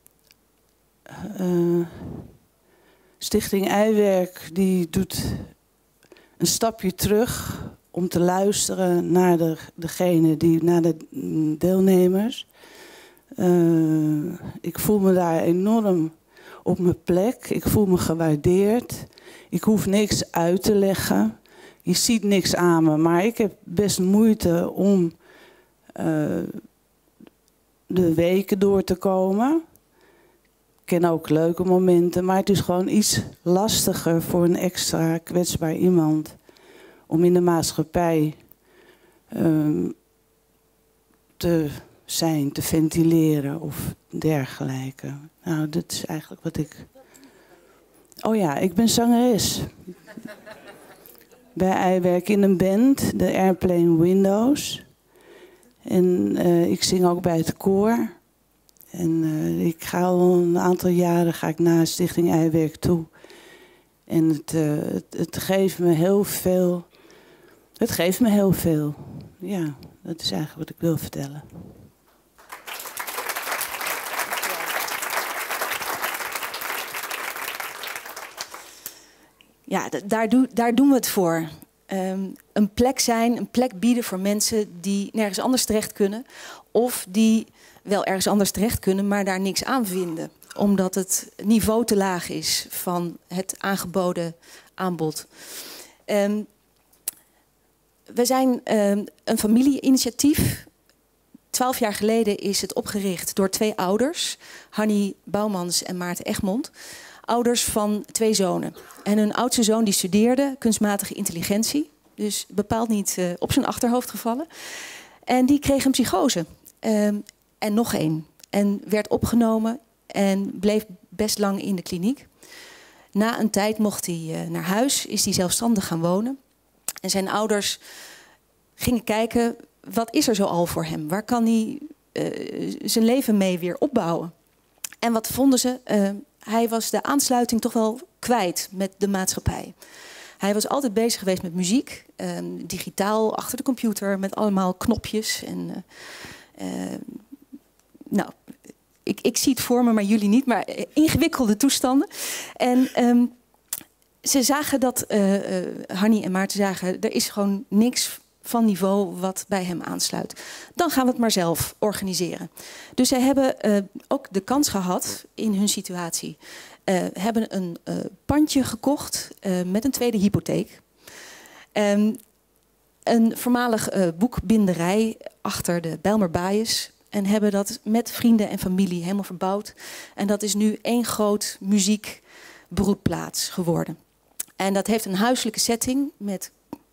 uh, Stichting Eiwerk die doet een stapje terug om te luisteren naar de, degene die, naar de deelnemers. Uh, ik voel me daar enorm op mijn plek. Ik voel me gewaardeerd. Ik hoef niks uit te leggen. Je ziet niks aan me, maar ik heb best moeite om uh, de weken door te komen. Ik ken ook leuke momenten, maar het is gewoon iets lastiger voor een extra kwetsbaar iemand om in de maatschappij um, te zijn, te ventileren of dergelijke. Nou, dat is eigenlijk wat ik... Oh ja, ik ben zangeres. Bij Eiwerk in een band, de Airplane Windows. En uh, ik zing ook bij het koor. En uh, ik ga al een aantal jaren ga ik naar Stichting Eiwerk toe. En het, uh, het, het geeft me heel veel. Het geeft me heel veel. Ja, dat is eigenlijk wat ik wil vertellen. Ja, daar, doe, daar doen we het voor. Um, een plek zijn, een plek bieden voor mensen die nergens anders terecht kunnen. Of die wel ergens anders terecht kunnen, maar daar niks aan vinden. Omdat het niveau te laag is van het aangeboden aanbod. Um, we zijn um, een familie-initiatief. Twaalf jaar geleden is het opgericht door twee ouders. Hannie Bouwmans en Maarten Egmond. Ouders van twee zonen. En hun oudste zoon die studeerde kunstmatige intelligentie. Dus bepaald niet uh, op zijn achterhoofd gevallen. En die kreeg een psychose. Um, en nog één. En werd opgenomen en bleef best lang in de kliniek. Na een tijd mocht hij uh, naar huis, is hij zelfstandig gaan wonen. En zijn ouders gingen kijken, wat is er zo al voor hem? Waar kan hij uh, zijn leven mee weer opbouwen? En wat vonden ze? Uh, hij was de aansluiting toch wel kwijt met de maatschappij. Hij was altijd bezig geweest met muziek. Uh, digitaal, achter de computer, met allemaal knopjes. En, uh, uh, nou, ik, ik zie het voor me, maar jullie niet. Maar uh, ingewikkelde toestanden. En um, ze zagen dat, uh, uh, Hannie en Maarten zagen, er is gewoon niks van niveau wat bij hem aansluit. Dan gaan we het maar zelf organiseren. Dus zij hebben uh, ook de kans gehad in hun situatie. Uh, hebben een uh, pandje gekocht uh, met een tweede hypotheek. Um, een voormalig uh, boekbinderij achter de Bijlmer Baaiers. En hebben dat met vrienden en familie helemaal verbouwd. En dat is nu één groot muziekbroedplaats geworden. En dat heeft een huiselijke setting met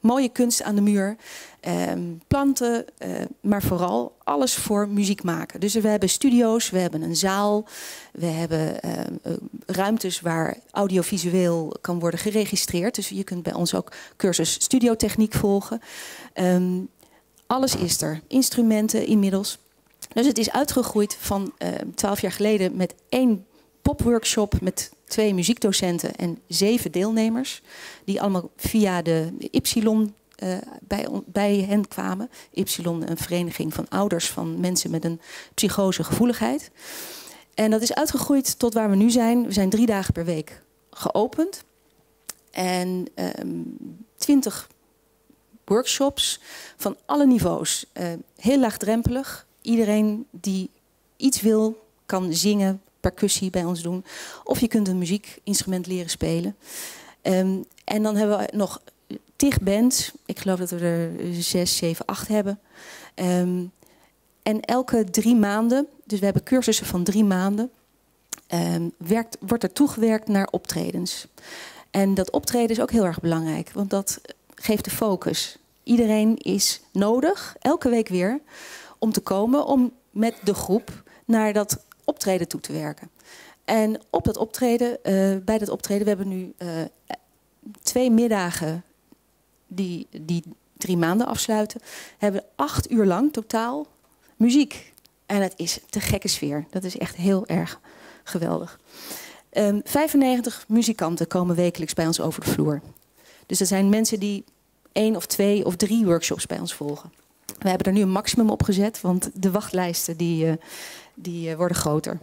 mooie kunst aan de muur, eh, planten, eh, maar vooral alles voor muziek maken. Dus we hebben studio's, we hebben een zaal, we hebben eh, ruimtes waar audiovisueel kan worden geregistreerd. Dus je kunt bij ons ook cursus studiotechniek volgen. Um, alles is er, instrumenten inmiddels. Dus het is uitgegroeid van twaalf uh, jaar geleden met één popworkshop met twee muziekdocenten en zeven deelnemers. Die allemaal via de Ypsilon uh, bij, bij hen kwamen. Ypsilon, een vereniging van ouders van mensen met een psychosegevoeligheid. En dat is uitgegroeid tot waar we nu zijn. We zijn drie dagen per week geopend. En um, twintig workshops van alle niveaus. Uh, heel laagdrempelig. Iedereen die iets wil, kan zingen, percussie bij ons doen. Of je kunt een muziekinstrument leren spelen. Um, en dan hebben we nog tig bands. Ik geloof dat we er zes, zeven, acht hebben. Um, en elke drie maanden, dus we hebben cursussen van drie maanden, um, werkt, wordt er toegewerkt naar optredens. En dat optreden is ook heel erg belangrijk, want dat geeft de focus. Iedereen is nodig, elke week weer, om te komen om met de groep naar dat optreden toe te werken. En op dat optreden, uh, bij dat optreden, we hebben nu uh, twee middagen die, die drie maanden afsluiten, hebben we acht uur lang totaal muziek. En het is te gekke sfeer. Dat is echt heel erg geweldig. Um, vijfennegentig muzikanten komen wekelijks bij ons over de vloer. Dus dat zijn mensen die één of twee of drie workshops bij ons volgen. We hebben er nu een maximum op gezet, want de wachtlijsten die, uh, die uh, worden groter.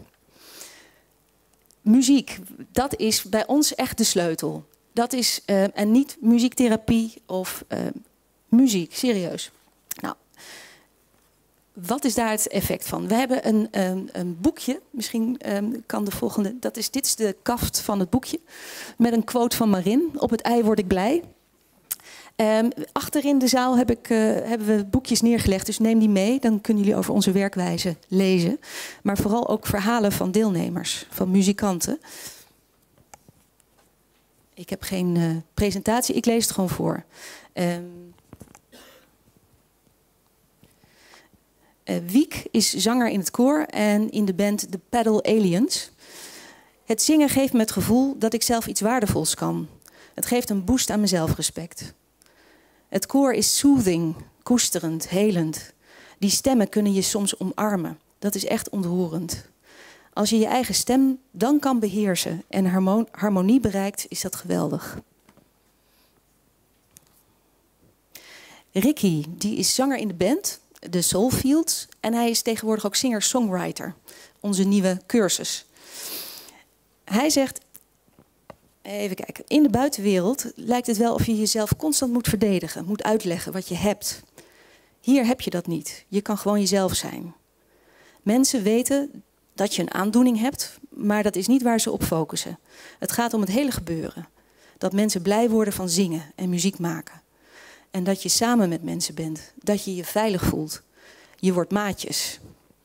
Muziek, dat is bij ons echt de sleutel. Dat is, uh, en niet muziektherapie of uh, muziek, serieus. Nou, wat is daar het effect van? We hebben een, een, een boekje, misschien um, kan de volgende, dat is, dit is de kaft van het boekje, met een quote van Marin, op het ei word ik blij. Um, achterin de zaal heb ik, uh, hebben we boekjes neergelegd, dus neem die mee. Dan kunnen jullie over onze werkwijze lezen. Maar vooral ook verhalen van deelnemers, van muzikanten. Ik heb geen uh, presentatie, ik lees het gewoon voor. Um, uh, Wiek is zanger in het koor en in de band The Paddle Aliens. Het zingen geeft me het gevoel dat ik zelf iets waardevols kan. Het geeft een boost aan mijn zelfrespect. Het koor is soothing, koesterend, helend. Die stemmen kunnen je soms omarmen. Dat is echt ontroerend. Als je je eigen stem dan kan beheersen en harmonie bereikt, is dat geweldig. Ricky, die is zanger in de band, de Soulfields. En hij is tegenwoordig ook singer-songwriter. Onze nieuwe cursus. Hij zegt, even kijken, in de buitenwereld lijkt het wel of je jezelf constant moet verdedigen. Moet uitleggen wat je hebt. Hier heb je dat niet. Je kan gewoon jezelf zijn. Mensen weten dat je een aandoening hebt, maar dat is niet waar ze op focussen. Het gaat om het hele gebeuren. Dat mensen blij worden van zingen en muziek maken. En dat je samen met mensen bent. Dat je je veilig voelt. Je wordt maatjes.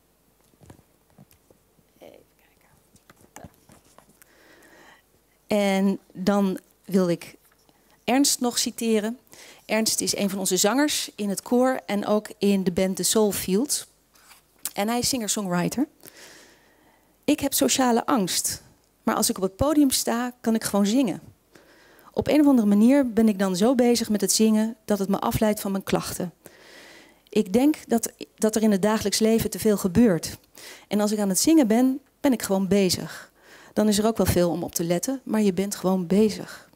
En dan wil ik Ernst nog citeren. Ernst is een van onze zangers in het koor en ook in de band The Soulfields. En hij is singer-songwriter. Ik heb sociale angst, maar als ik op het podium sta, kan ik gewoon zingen. Op een of andere manier ben ik dan zo bezig met het zingen dat het me afleidt van mijn klachten. Ik denk dat, dat er in het dagelijks leven te veel gebeurt. En als ik aan het zingen ben, ben ik gewoon bezig. Dan is er ook wel veel om op te letten, maar je bent gewoon bezig.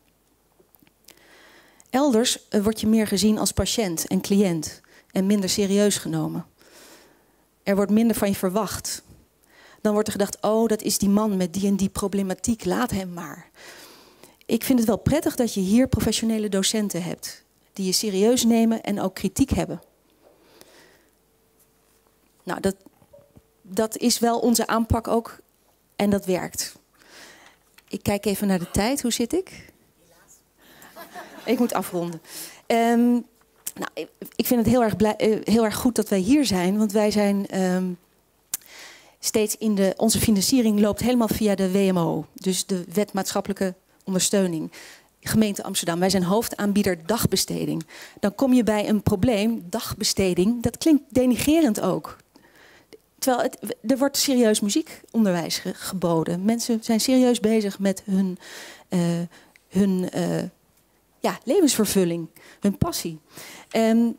Elders word je meer gezien als patiënt en cliënt en minder serieus genomen. Er wordt minder van je verwacht. Dan wordt er gedacht, oh, dat is die man met die en die problematiek, laat hem maar. Ik vind het wel prettig dat je hier professionele docenten hebt, die je serieus nemen en ook kritiek hebben. Nou, dat, dat is wel onze aanpak ook en dat werkt. Ik kijk even naar de tijd. Hoe zit ik? Ik moet afronden. Um, nou, ik, ik vind het heel erg, blij, uh, heel erg goed dat wij hier zijn. Want wij zijn um, steeds in de... Onze financiering loopt helemaal via de W M O. Dus de Wet Maatschappelijke Ondersteuning. gemeente Amsterdam, wij zijn hoofdaanbieder dagbesteding. Dan kom je bij een probleem, dagbesteding, dat klinkt denigrerend ook. Terwijl het, er wordt serieus muziekonderwijs ge geboden. Mensen zijn serieus bezig met hun, uh, hun uh, ja, levensvervulling, hun passie. Um,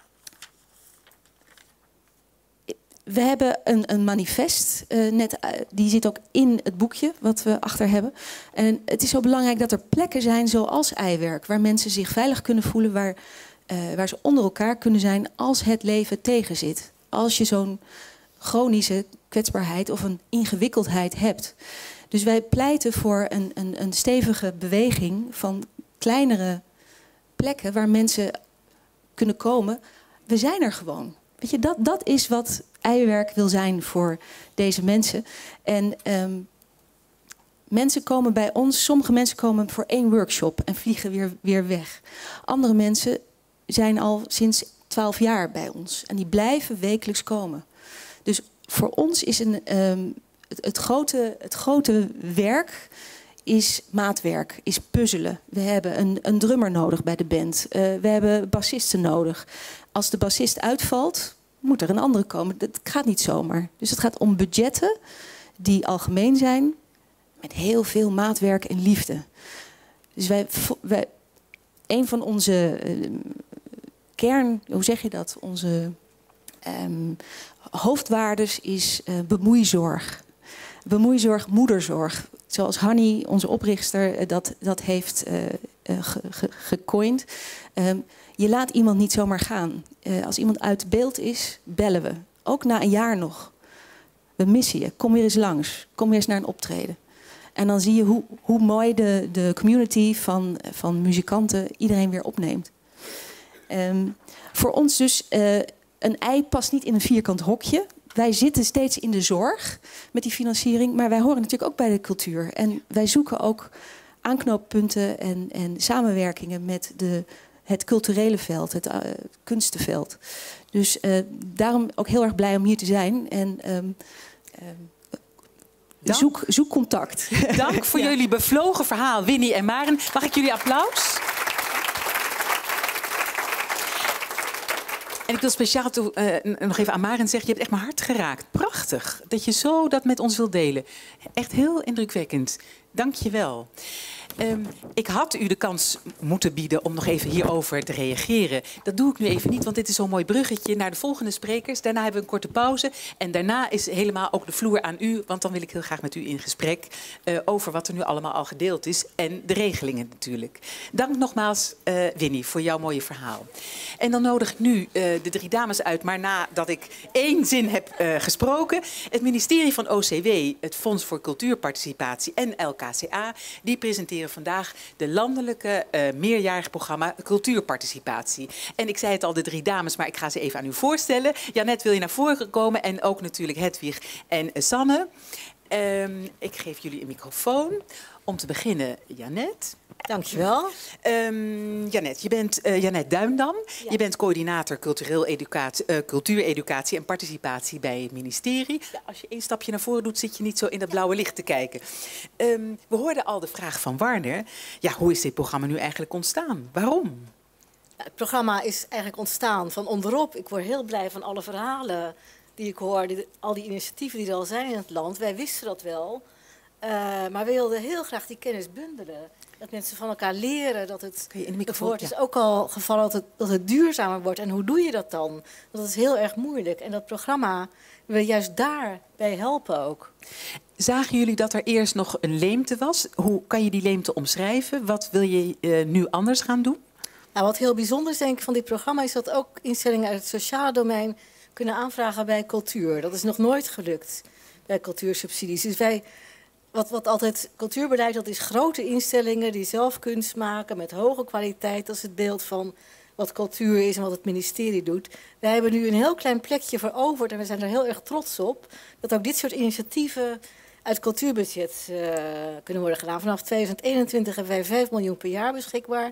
we hebben een, een manifest, uh, net, uh, die zit ook in het boekje wat we achter hebben. En het is zo belangrijk dat er plekken zijn zoals Eiwerk, waar mensen zich veilig kunnen voelen, waar, uh, waar ze onder elkaar kunnen zijn als het leven tegenzit. Als je zo'n chronische kwetsbaarheid of een ingewikkeldheid hebt. Dus wij pleiten voor een, een, een stevige beweging van kleinere plekken waar mensen kunnen komen. We zijn er gewoon. Weet je, dat, dat is wat Eiwerk wil zijn voor deze mensen. En um, mensen komen bij ons, sommige mensen komen voor één workshop en vliegen weer, weer weg. Andere mensen zijn al sinds twaalf jaar bij ons en die blijven wekelijks komen. Dus voor ons is een, um, het, het, grote, het grote werk is maatwerk, is puzzelen. We hebben een, een drummer nodig bij de band. Uh, we hebben bassisten nodig. Als de bassist uitvalt, moet er een andere komen. Dat gaat niet zomaar. Dus het gaat om budgetten die algemeen zijn, met heel veel maatwerk en liefde. Dus wij, wij een van onze uh, kern, hoe zeg je dat? Onze um, hoofdwaardes is uh, bemoeizorg. Bemoeizorg, moederzorg. Zoals Hanny, onze oprichter, dat, dat heeft uh, uh, ge, ge, gecoind. Um, je laat iemand niet zomaar gaan. Uh, als iemand uit beeld is, bellen we. Ook na een jaar nog. We missen je. Kom weer eens langs. Kom weer eens naar een optreden. En dan zie je hoe, hoe mooi de, de community van, van muzikanten iedereen weer opneemt. Um, voor ons dus, uh, een ei past niet in een vierkant hokje. Wij zitten steeds in de zorg met die financiering, maar wij horen natuurlijk ook bij de cultuur. En wij zoeken ook aanknooppunten en, en samenwerkingen met de, het culturele veld, het uh, kunstenveld. Dus uh, daarom ook heel erg blij om hier te zijn. En um, um, zoek, zoek contact. Dank voor ja. jullie bevlogen verhaal, Winnie en Maren. Mag ik jullie applaus? En ik wil speciaal toe, uh, nog even aan Maren zeggen, je hebt echt mijn hart geraakt. Prachtig dat je zo dat met ons wilt delen. Echt heel indrukwekkend. Dank je wel. Um, ik had u de kans moeten bieden om nog even hierover te reageren. Dat doe ik nu even niet, want dit is zo'n mooi bruggetje naar de volgende sprekers. Daarna hebben we een korte pauze. En daarna is helemaal ook de vloer aan u, want dan wil ik heel graag met u in gesprek uh, over wat er nu allemaal al gedeeld is. En de regelingen natuurlijk. Dank nogmaals, uh, Winnie, voor jouw mooie verhaal. En dan nodig ik nu uh, de drie dames uit, maar nadat ik één zin heb uh, gesproken. Het ministerie van O C W, het Fonds voor Cultuurparticipatie en L K C A, die presenteren vandaag de landelijke uh, meerjarig programma Cultuurparticipatie. En ik zei het al, de drie dames, maar ik ga ze even aan u voorstellen. Jeannette, wil je naar voren komen? En ook natuurlijk Hedwig en uh, Sanne. Um, ik geef jullie een microfoon. Om te beginnen, Jeannette. Dankjewel. Um, Jeannette, je bent uh, Jeannette Duindam. Ja. Je bent coördinator cultureel educatie, uh, cultuureducatie en participatie bij het ministerie. Ja, als je één stapje naar voren doet, zit je niet zo in dat blauwe licht te kijken. Um, we hoorden al de vraag van Warner. Ja, hoe is dit programma nu eigenlijk ontstaan? Waarom? Het programma is eigenlijk ontstaan van onderop. Ik word heel blij van alle verhalen die ik hoor. Die, al die initiatieven die er al zijn in het land. Wij wisten dat wel. Uh, maar we wilden heel graag die kennis bundelen. Dat mensen van elkaar leren. Dat het, het woord is ook al gevallen dat het, dat het duurzamer wordt. En hoe doe je dat dan? Want dat is heel erg moeilijk. En dat programma wil juist daarbij helpen ook. Zagen jullie dat er eerst nog een leemte was? Hoe kan je die leemte omschrijven? Wat wil je uh, nu anders gaan doen? Nou, wat heel bijzonder is denk ik van dit programma is dat ook instellingen uit het sociale domein kunnen aanvragen bij cultuur. Dat is nog nooit gelukt bij cultuursubsidies. Dus wij... Wat, wat altijd cultuurbeleid, dat is grote instellingen die zelf kunst maken met hoge kwaliteit. Dat is het beeld van wat cultuur is en wat het ministerie doet. Wij hebben nu een heel klein plekje veroverd en we zijn er heel erg trots op. Dat ook dit soort initiatieven uit cultuurbudget uh, kunnen worden gedaan. Vanaf tweeduizend eenentwintig hebben wij vijf miljoen per jaar beschikbaar.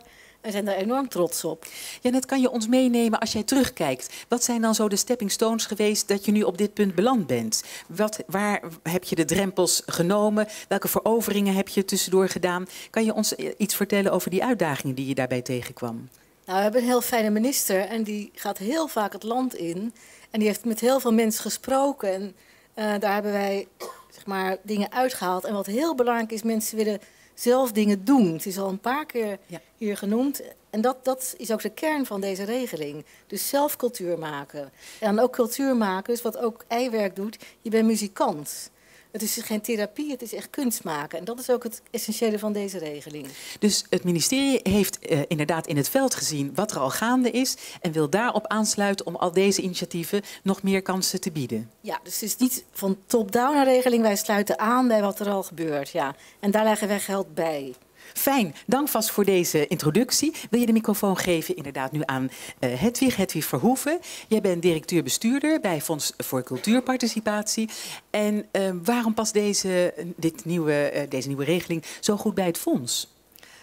We zijn daar enorm trots op. Janet, kan je ons meenemen als jij terugkijkt? Wat zijn dan zo de stepping stones geweest dat je nu op dit punt beland bent? Wat, waar heb je de drempels genomen? Welke veroveringen heb je tussendoor gedaan? Kan je ons iets vertellen over die uitdagingen die je daarbij tegenkwam? Nou, we hebben een heel fijne minister en die gaat heel vaak het land in. En die heeft met heel veel mensen gesproken. En uh, daar hebben wij zeg maar, dingen uitgehaald. En wat heel belangrijk is, mensen willen zelf dingen doen. Het is al een paar keer ja. hier genoemd. En dat, dat is ook de kern van deze regeling. Dus zelf cultuur maken. En dan ook cultuur maken, dus wat ook Eiwerk doet. Je bent muzikant. Het is geen therapie, het is echt kunst maken. En dat is ook het essentiële van deze regeling. Dus het ministerie heeft uh, inderdaad in het veld gezien wat er al gaande is en wil daarop aansluiten om al deze initiatieven nog meer kansen te bieden. Ja, dus het is niet van top-down een regeling. Wij sluiten aan bij wat er al gebeurt. Ja. En daar leggen wij geld bij. Fijn, dank vast voor deze introductie. Wil je de microfoon geven inderdaad nu aan uh, Hedwig, Hedwig Verhoeven. Jij bent directeur-bestuurder bij Fonds voor Cultuurparticipatie. En uh, waarom past deze, dit nieuwe, uh, deze nieuwe regeling zo goed bij het fonds?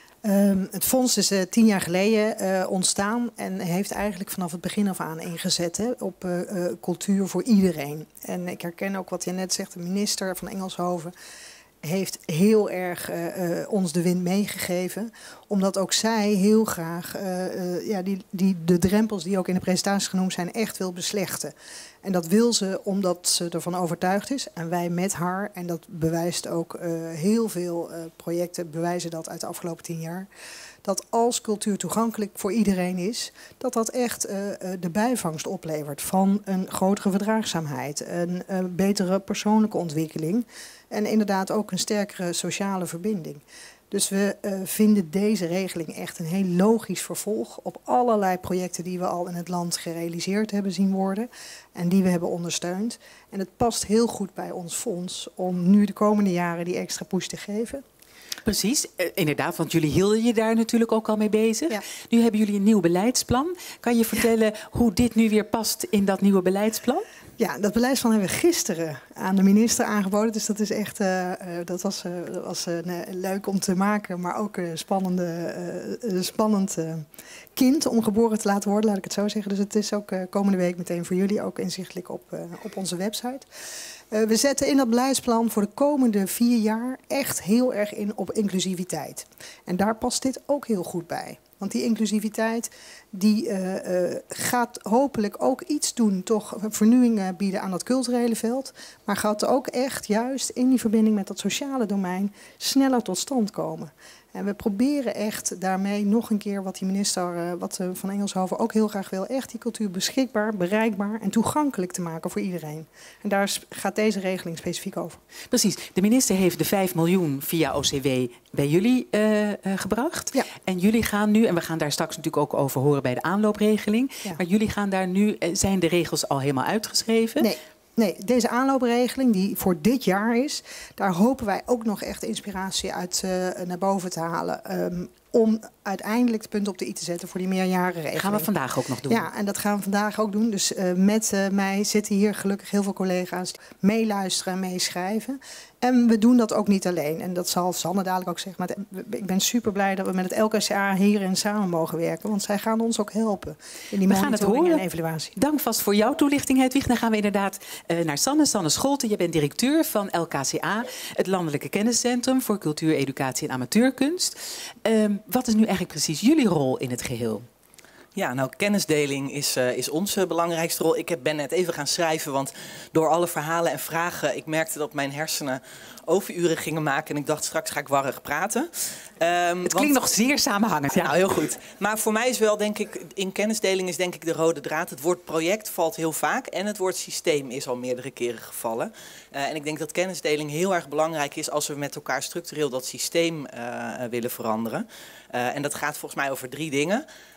Um, het fonds is uh, tien jaar geleden uh, ontstaan en heeft eigenlijk vanaf het begin af aan ingezet hè, op uh, uh, cultuur voor iedereen. En ik herken ook wat je net zegt, de minister van Engelshoven heeft heel erg uh, uh, ons de wind meegegeven. Omdat ook zij heel graag uh, uh, ja, die, die, de drempels die ook in de presentatie genoemd zijn echt wil beslechten. En dat wil ze omdat ze ervan overtuigd is. En wij met haar, en dat bewijst ook uh, heel veel uh, projecten, bewijzen dat uit de afgelopen tien jaar. Dat als cultuur toegankelijk voor iedereen is, dat dat echt uh, de bijvangst oplevert van een grotere verdraagzaamheid, een uh, betere persoonlijke ontwikkeling en inderdaad ook een sterkere sociale verbinding. Dus we uh, vinden deze regeling echt een heel logisch vervolg op allerlei projecten die we al in het land gerealiseerd hebben zien worden en die we hebben ondersteund. En het past heel goed bij ons fonds om nu de komende jaren die extra push te geven. Precies, uh, inderdaad, want jullie hielden je daar natuurlijk ook al mee bezig. Ja. Nu hebben jullie een nieuw beleidsplan. Kan je vertellen hoe dit nu weer past in dat nieuwe beleidsplan? Ja, dat beleidsplan hebben we gisteren aan de minister aangeboden. Dus dat is echt, uh, uh, dat was, uh, dat was uh, leuk om te maken, maar ook een spannende, uh, spannend uh, kind om geboren te laten worden, laat ik het zo zeggen. Dus het is ook uh, komende week meteen voor jullie ook inzichtelijk op, uh, op onze website. Uh, we zetten in dat beleidsplan voor de komende vier jaar echt heel erg in op inclusiviteit. En daar past dit ook heel goed bij. Want die inclusiviteit die, uh, uh, gaat hopelijk ook iets doen, toch vernieuwingen bieden aan dat culturele veld. Maar gaat ook echt juist in die verbinding met dat sociale domein sneller tot stand komen. En we proberen echt daarmee nog een keer wat die minister uh, wat, uh, van Engelshoven ook heel graag wil. Echt die cultuur beschikbaar, bereikbaar en toegankelijk te maken voor iedereen. En daar gaat deze regeling specifiek over. Precies. De minister heeft de vijf miljoen via O C W bij jullie uh, uh, gebracht. Ja. En jullie gaan nu, en we gaan daar straks natuurlijk ook over horen bij de aanloopregeling. Ja. Maar jullie gaan daar nu, uh, zijn de regels al helemaal uitgeschreven? Nee. Nee, deze aanloopregeling die voor dit jaar is, daar hopen wij ook nog echt inspiratie uit uh, naar boven te halen. Um, om uiteindelijk het punt op de i te zetten voor die meerjarenregeling. Gaan we vandaag ook nog doen? Ja, en dat gaan we vandaag ook doen. Dus uh, met uh, mij zitten hier gelukkig heel veel collega's die meeluisteren en meeschrijven. En we doen dat ook niet alleen. En dat zal Sanne dadelijk ook zeggen. Maar ik ben super blij dat we met het L K C A hierin samen mogen werken. Want zij gaan ons ook helpen in die we gaan het horen. En evaluatie. Dank vast voor jouw toelichting, Hedwig. Dan gaan we inderdaad uh, naar Sanne. Sanne Scholten, je bent directeur van L K C A. Het Landelijke Kenniscentrum voor Cultuur, Educatie en Amateurkunst. Uh, wat is nu eigenlijk precies jullie rol in het geheel? Ja, nou, kennisdeling is, uh, is onze belangrijkste rol. Ik heb, ben net even gaan schrijven, want door alle verhalen en vragen, ik merkte dat mijn hersenen overuren gingen maken en ik dacht, straks ga ik warrig praten. Um, het klinkt want, nog zeer samenhangend. Ja, nou, heel goed. Maar voor mij is wel, denk ik, in kennisdeling is denk ik de rode draad. Het woord project valt heel vaak en het woord systeem is al meerdere keren gevallen. Uh, en ik denk dat kennisdeling heel erg belangrijk is als we met elkaar structureel dat systeem uh, willen veranderen. Uh, en dat gaat volgens mij over drie dingen.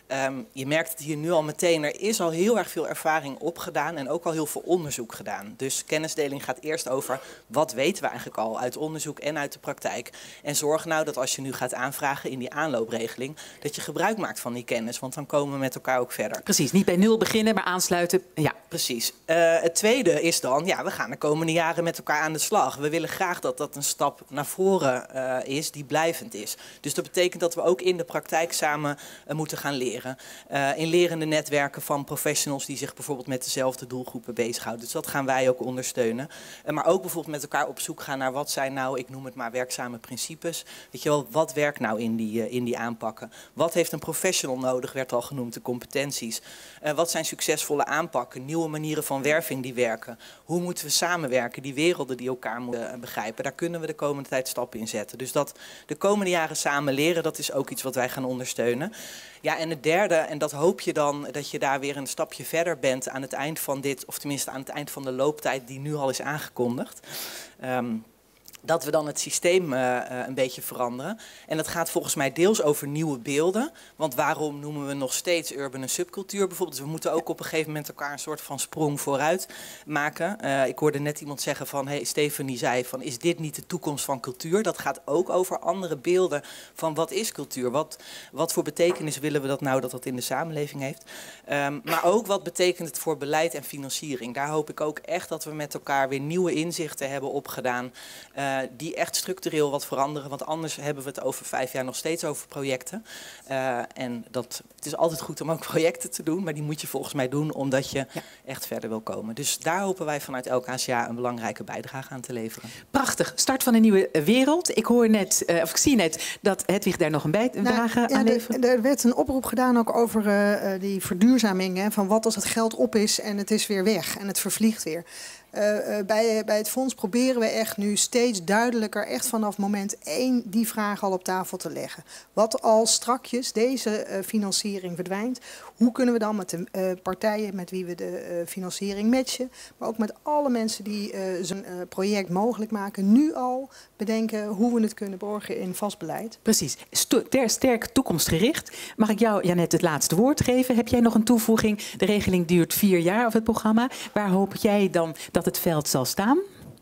Um, je merkt het hier nu al meteen, er is al heel erg veel ervaring opgedaan en ook al heel veel onderzoek gedaan. Dus kennisdeling gaat eerst over wat weten we eigenlijk al uit onderzoek en uit de praktijk. En zorg nou dat als je nu gaat aanvragen in die aanloopregeling, dat je gebruik maakt van die kennis, want dan komen we met elkaar ook verder. Precies, niet bij nul beginnen, maar aansluiten. Ja, precies. Uh, het tweede is dan, ja, we gaan de komende jaren met elkaar aan de slag. We willen graag dat dat een stap naar voren uh, is die blijvend is. Dus dat betekent dat we ook in de praktijk samen uh, moeten gaan leren. Uh, in lerende netwerken van professionals die zich bijvoorbeeld met dezelfde doelgroepen bezighouden. Dus dat gaan wij ook ondersteunen. Uh, maar ook bijvoorbeeld met elkaar op zoek gaan naar wat zijn nou, ik noem het maar werkzame principes. Weet je wel, wat werkt nou in die, uh, in die aanpakken? Wat heeft een professional nodig, werd al genoemd, de competenties. Uh, wat zijn succesvolle aanpakken, nieuwe manieren van werving die werken? Hoe moeten we samenwerken, die werelden die elkaar moeten uh, begrijpen? Daar kunnen we de komende tijd stappen in zetten. Dus dat de komende jaren samen leren, dat is ook iets wat wij gaan ondersteunen. Ja, en het derde, en dat hoop je dan dat je daar weer een stapje verder bent aan het eind van dit, of tenminste aan het eind van de looptijd die nu al is aangekondigd. Um, dat we dan het systeem uh, uh, een beetje veranderen. En dat gaat volgens mij deels over nieuwe beelden. Want waarom noemen we nog steeds urban een subcultuur bijvoorbeeld? Dus we moeten ook op een gegeven moment elkaar een soort van sprong vooruit maken. Uh, ik hoorde net iemand zeggen van, hey, Stephanie zei van, is dit niet de toekomst van cultuur? Dat gaat ook over andere beelden van wat is cultuur? Wat, wat voor betekenis willen we dat nou dat dat in de samenleving heeft? Um, maar ook wat betekent het voor beleid en financiering? Daar hoop ik ook echt dat we met elkaar weer nieuwe inzichten hebben opgedaan. Uh, die echt structureel wat veranderen. Want anders hebben we het over vijf jaar nog steeds over projecten. Uh, en dat, het is altijd goed om ook projecten te doen. Maar die moet je volgens mij doen omdat je ja. echt verder wil komen. Dus daar hopen wij vanuit L K C A een belangrijke bijdrage aan te leveren. Prachtig. Start van een nieuwe wereld. Ik hoor net, uh, of ik zie net dat Hedwig daar nog een bijdrage nou, ja, aan levert. Er werd een oproep gedaan ook over uh, die verduurzaming. Hè, van wat als het geld op is en het is weer weg en het vervliegt weer. Uh, uh, bij, bij het fonds proberen we echt nu steeds duidelijker, echt vanaf moment één, die vraag al op tafel te leggen. Wat als strakjes deze uh, financiering verdwijnt, hoe kunnen we dan met de uh, partijen met wie we de uh, financiering matchen, maar ook met alle mensen die uh, zo'n uh, project mogelijk maken, nu al bedenken hoe we het kunnen borgen in vast beleid. Precies. Ter sterk toekomstgericht. Mag ik jou, Janet, het laatste woord geven? Heb jij nog een toevoeging? De regeling duurt vier jaar, of het programma. Waar hoop jij dan dat het veld zal staan?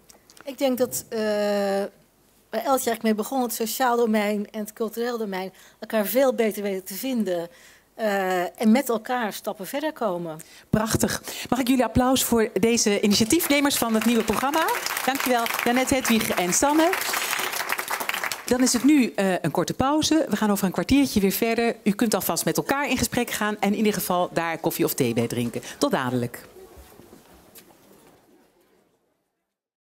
Ik denk dat uh, waar Eltje eigenlijk mee begon, het sociaal domein en het cultureel domein, elkaar veel beter weten te vinden. Uh, en met elkaar stappen verder komen. Prachtig. Mag ik jullie applaus voor deze initiatiefnemers van het nieuwe programma? Dankjewel, Janet, Hedwig en Sanne. Dan is het nu uh, een korte pauze. We gaan over een kwartiertje weer verder. U kunt alvast met elkaar in gesprek gaan en in ieder geval daar koffie of thee bij drinken. Tot dadelijk.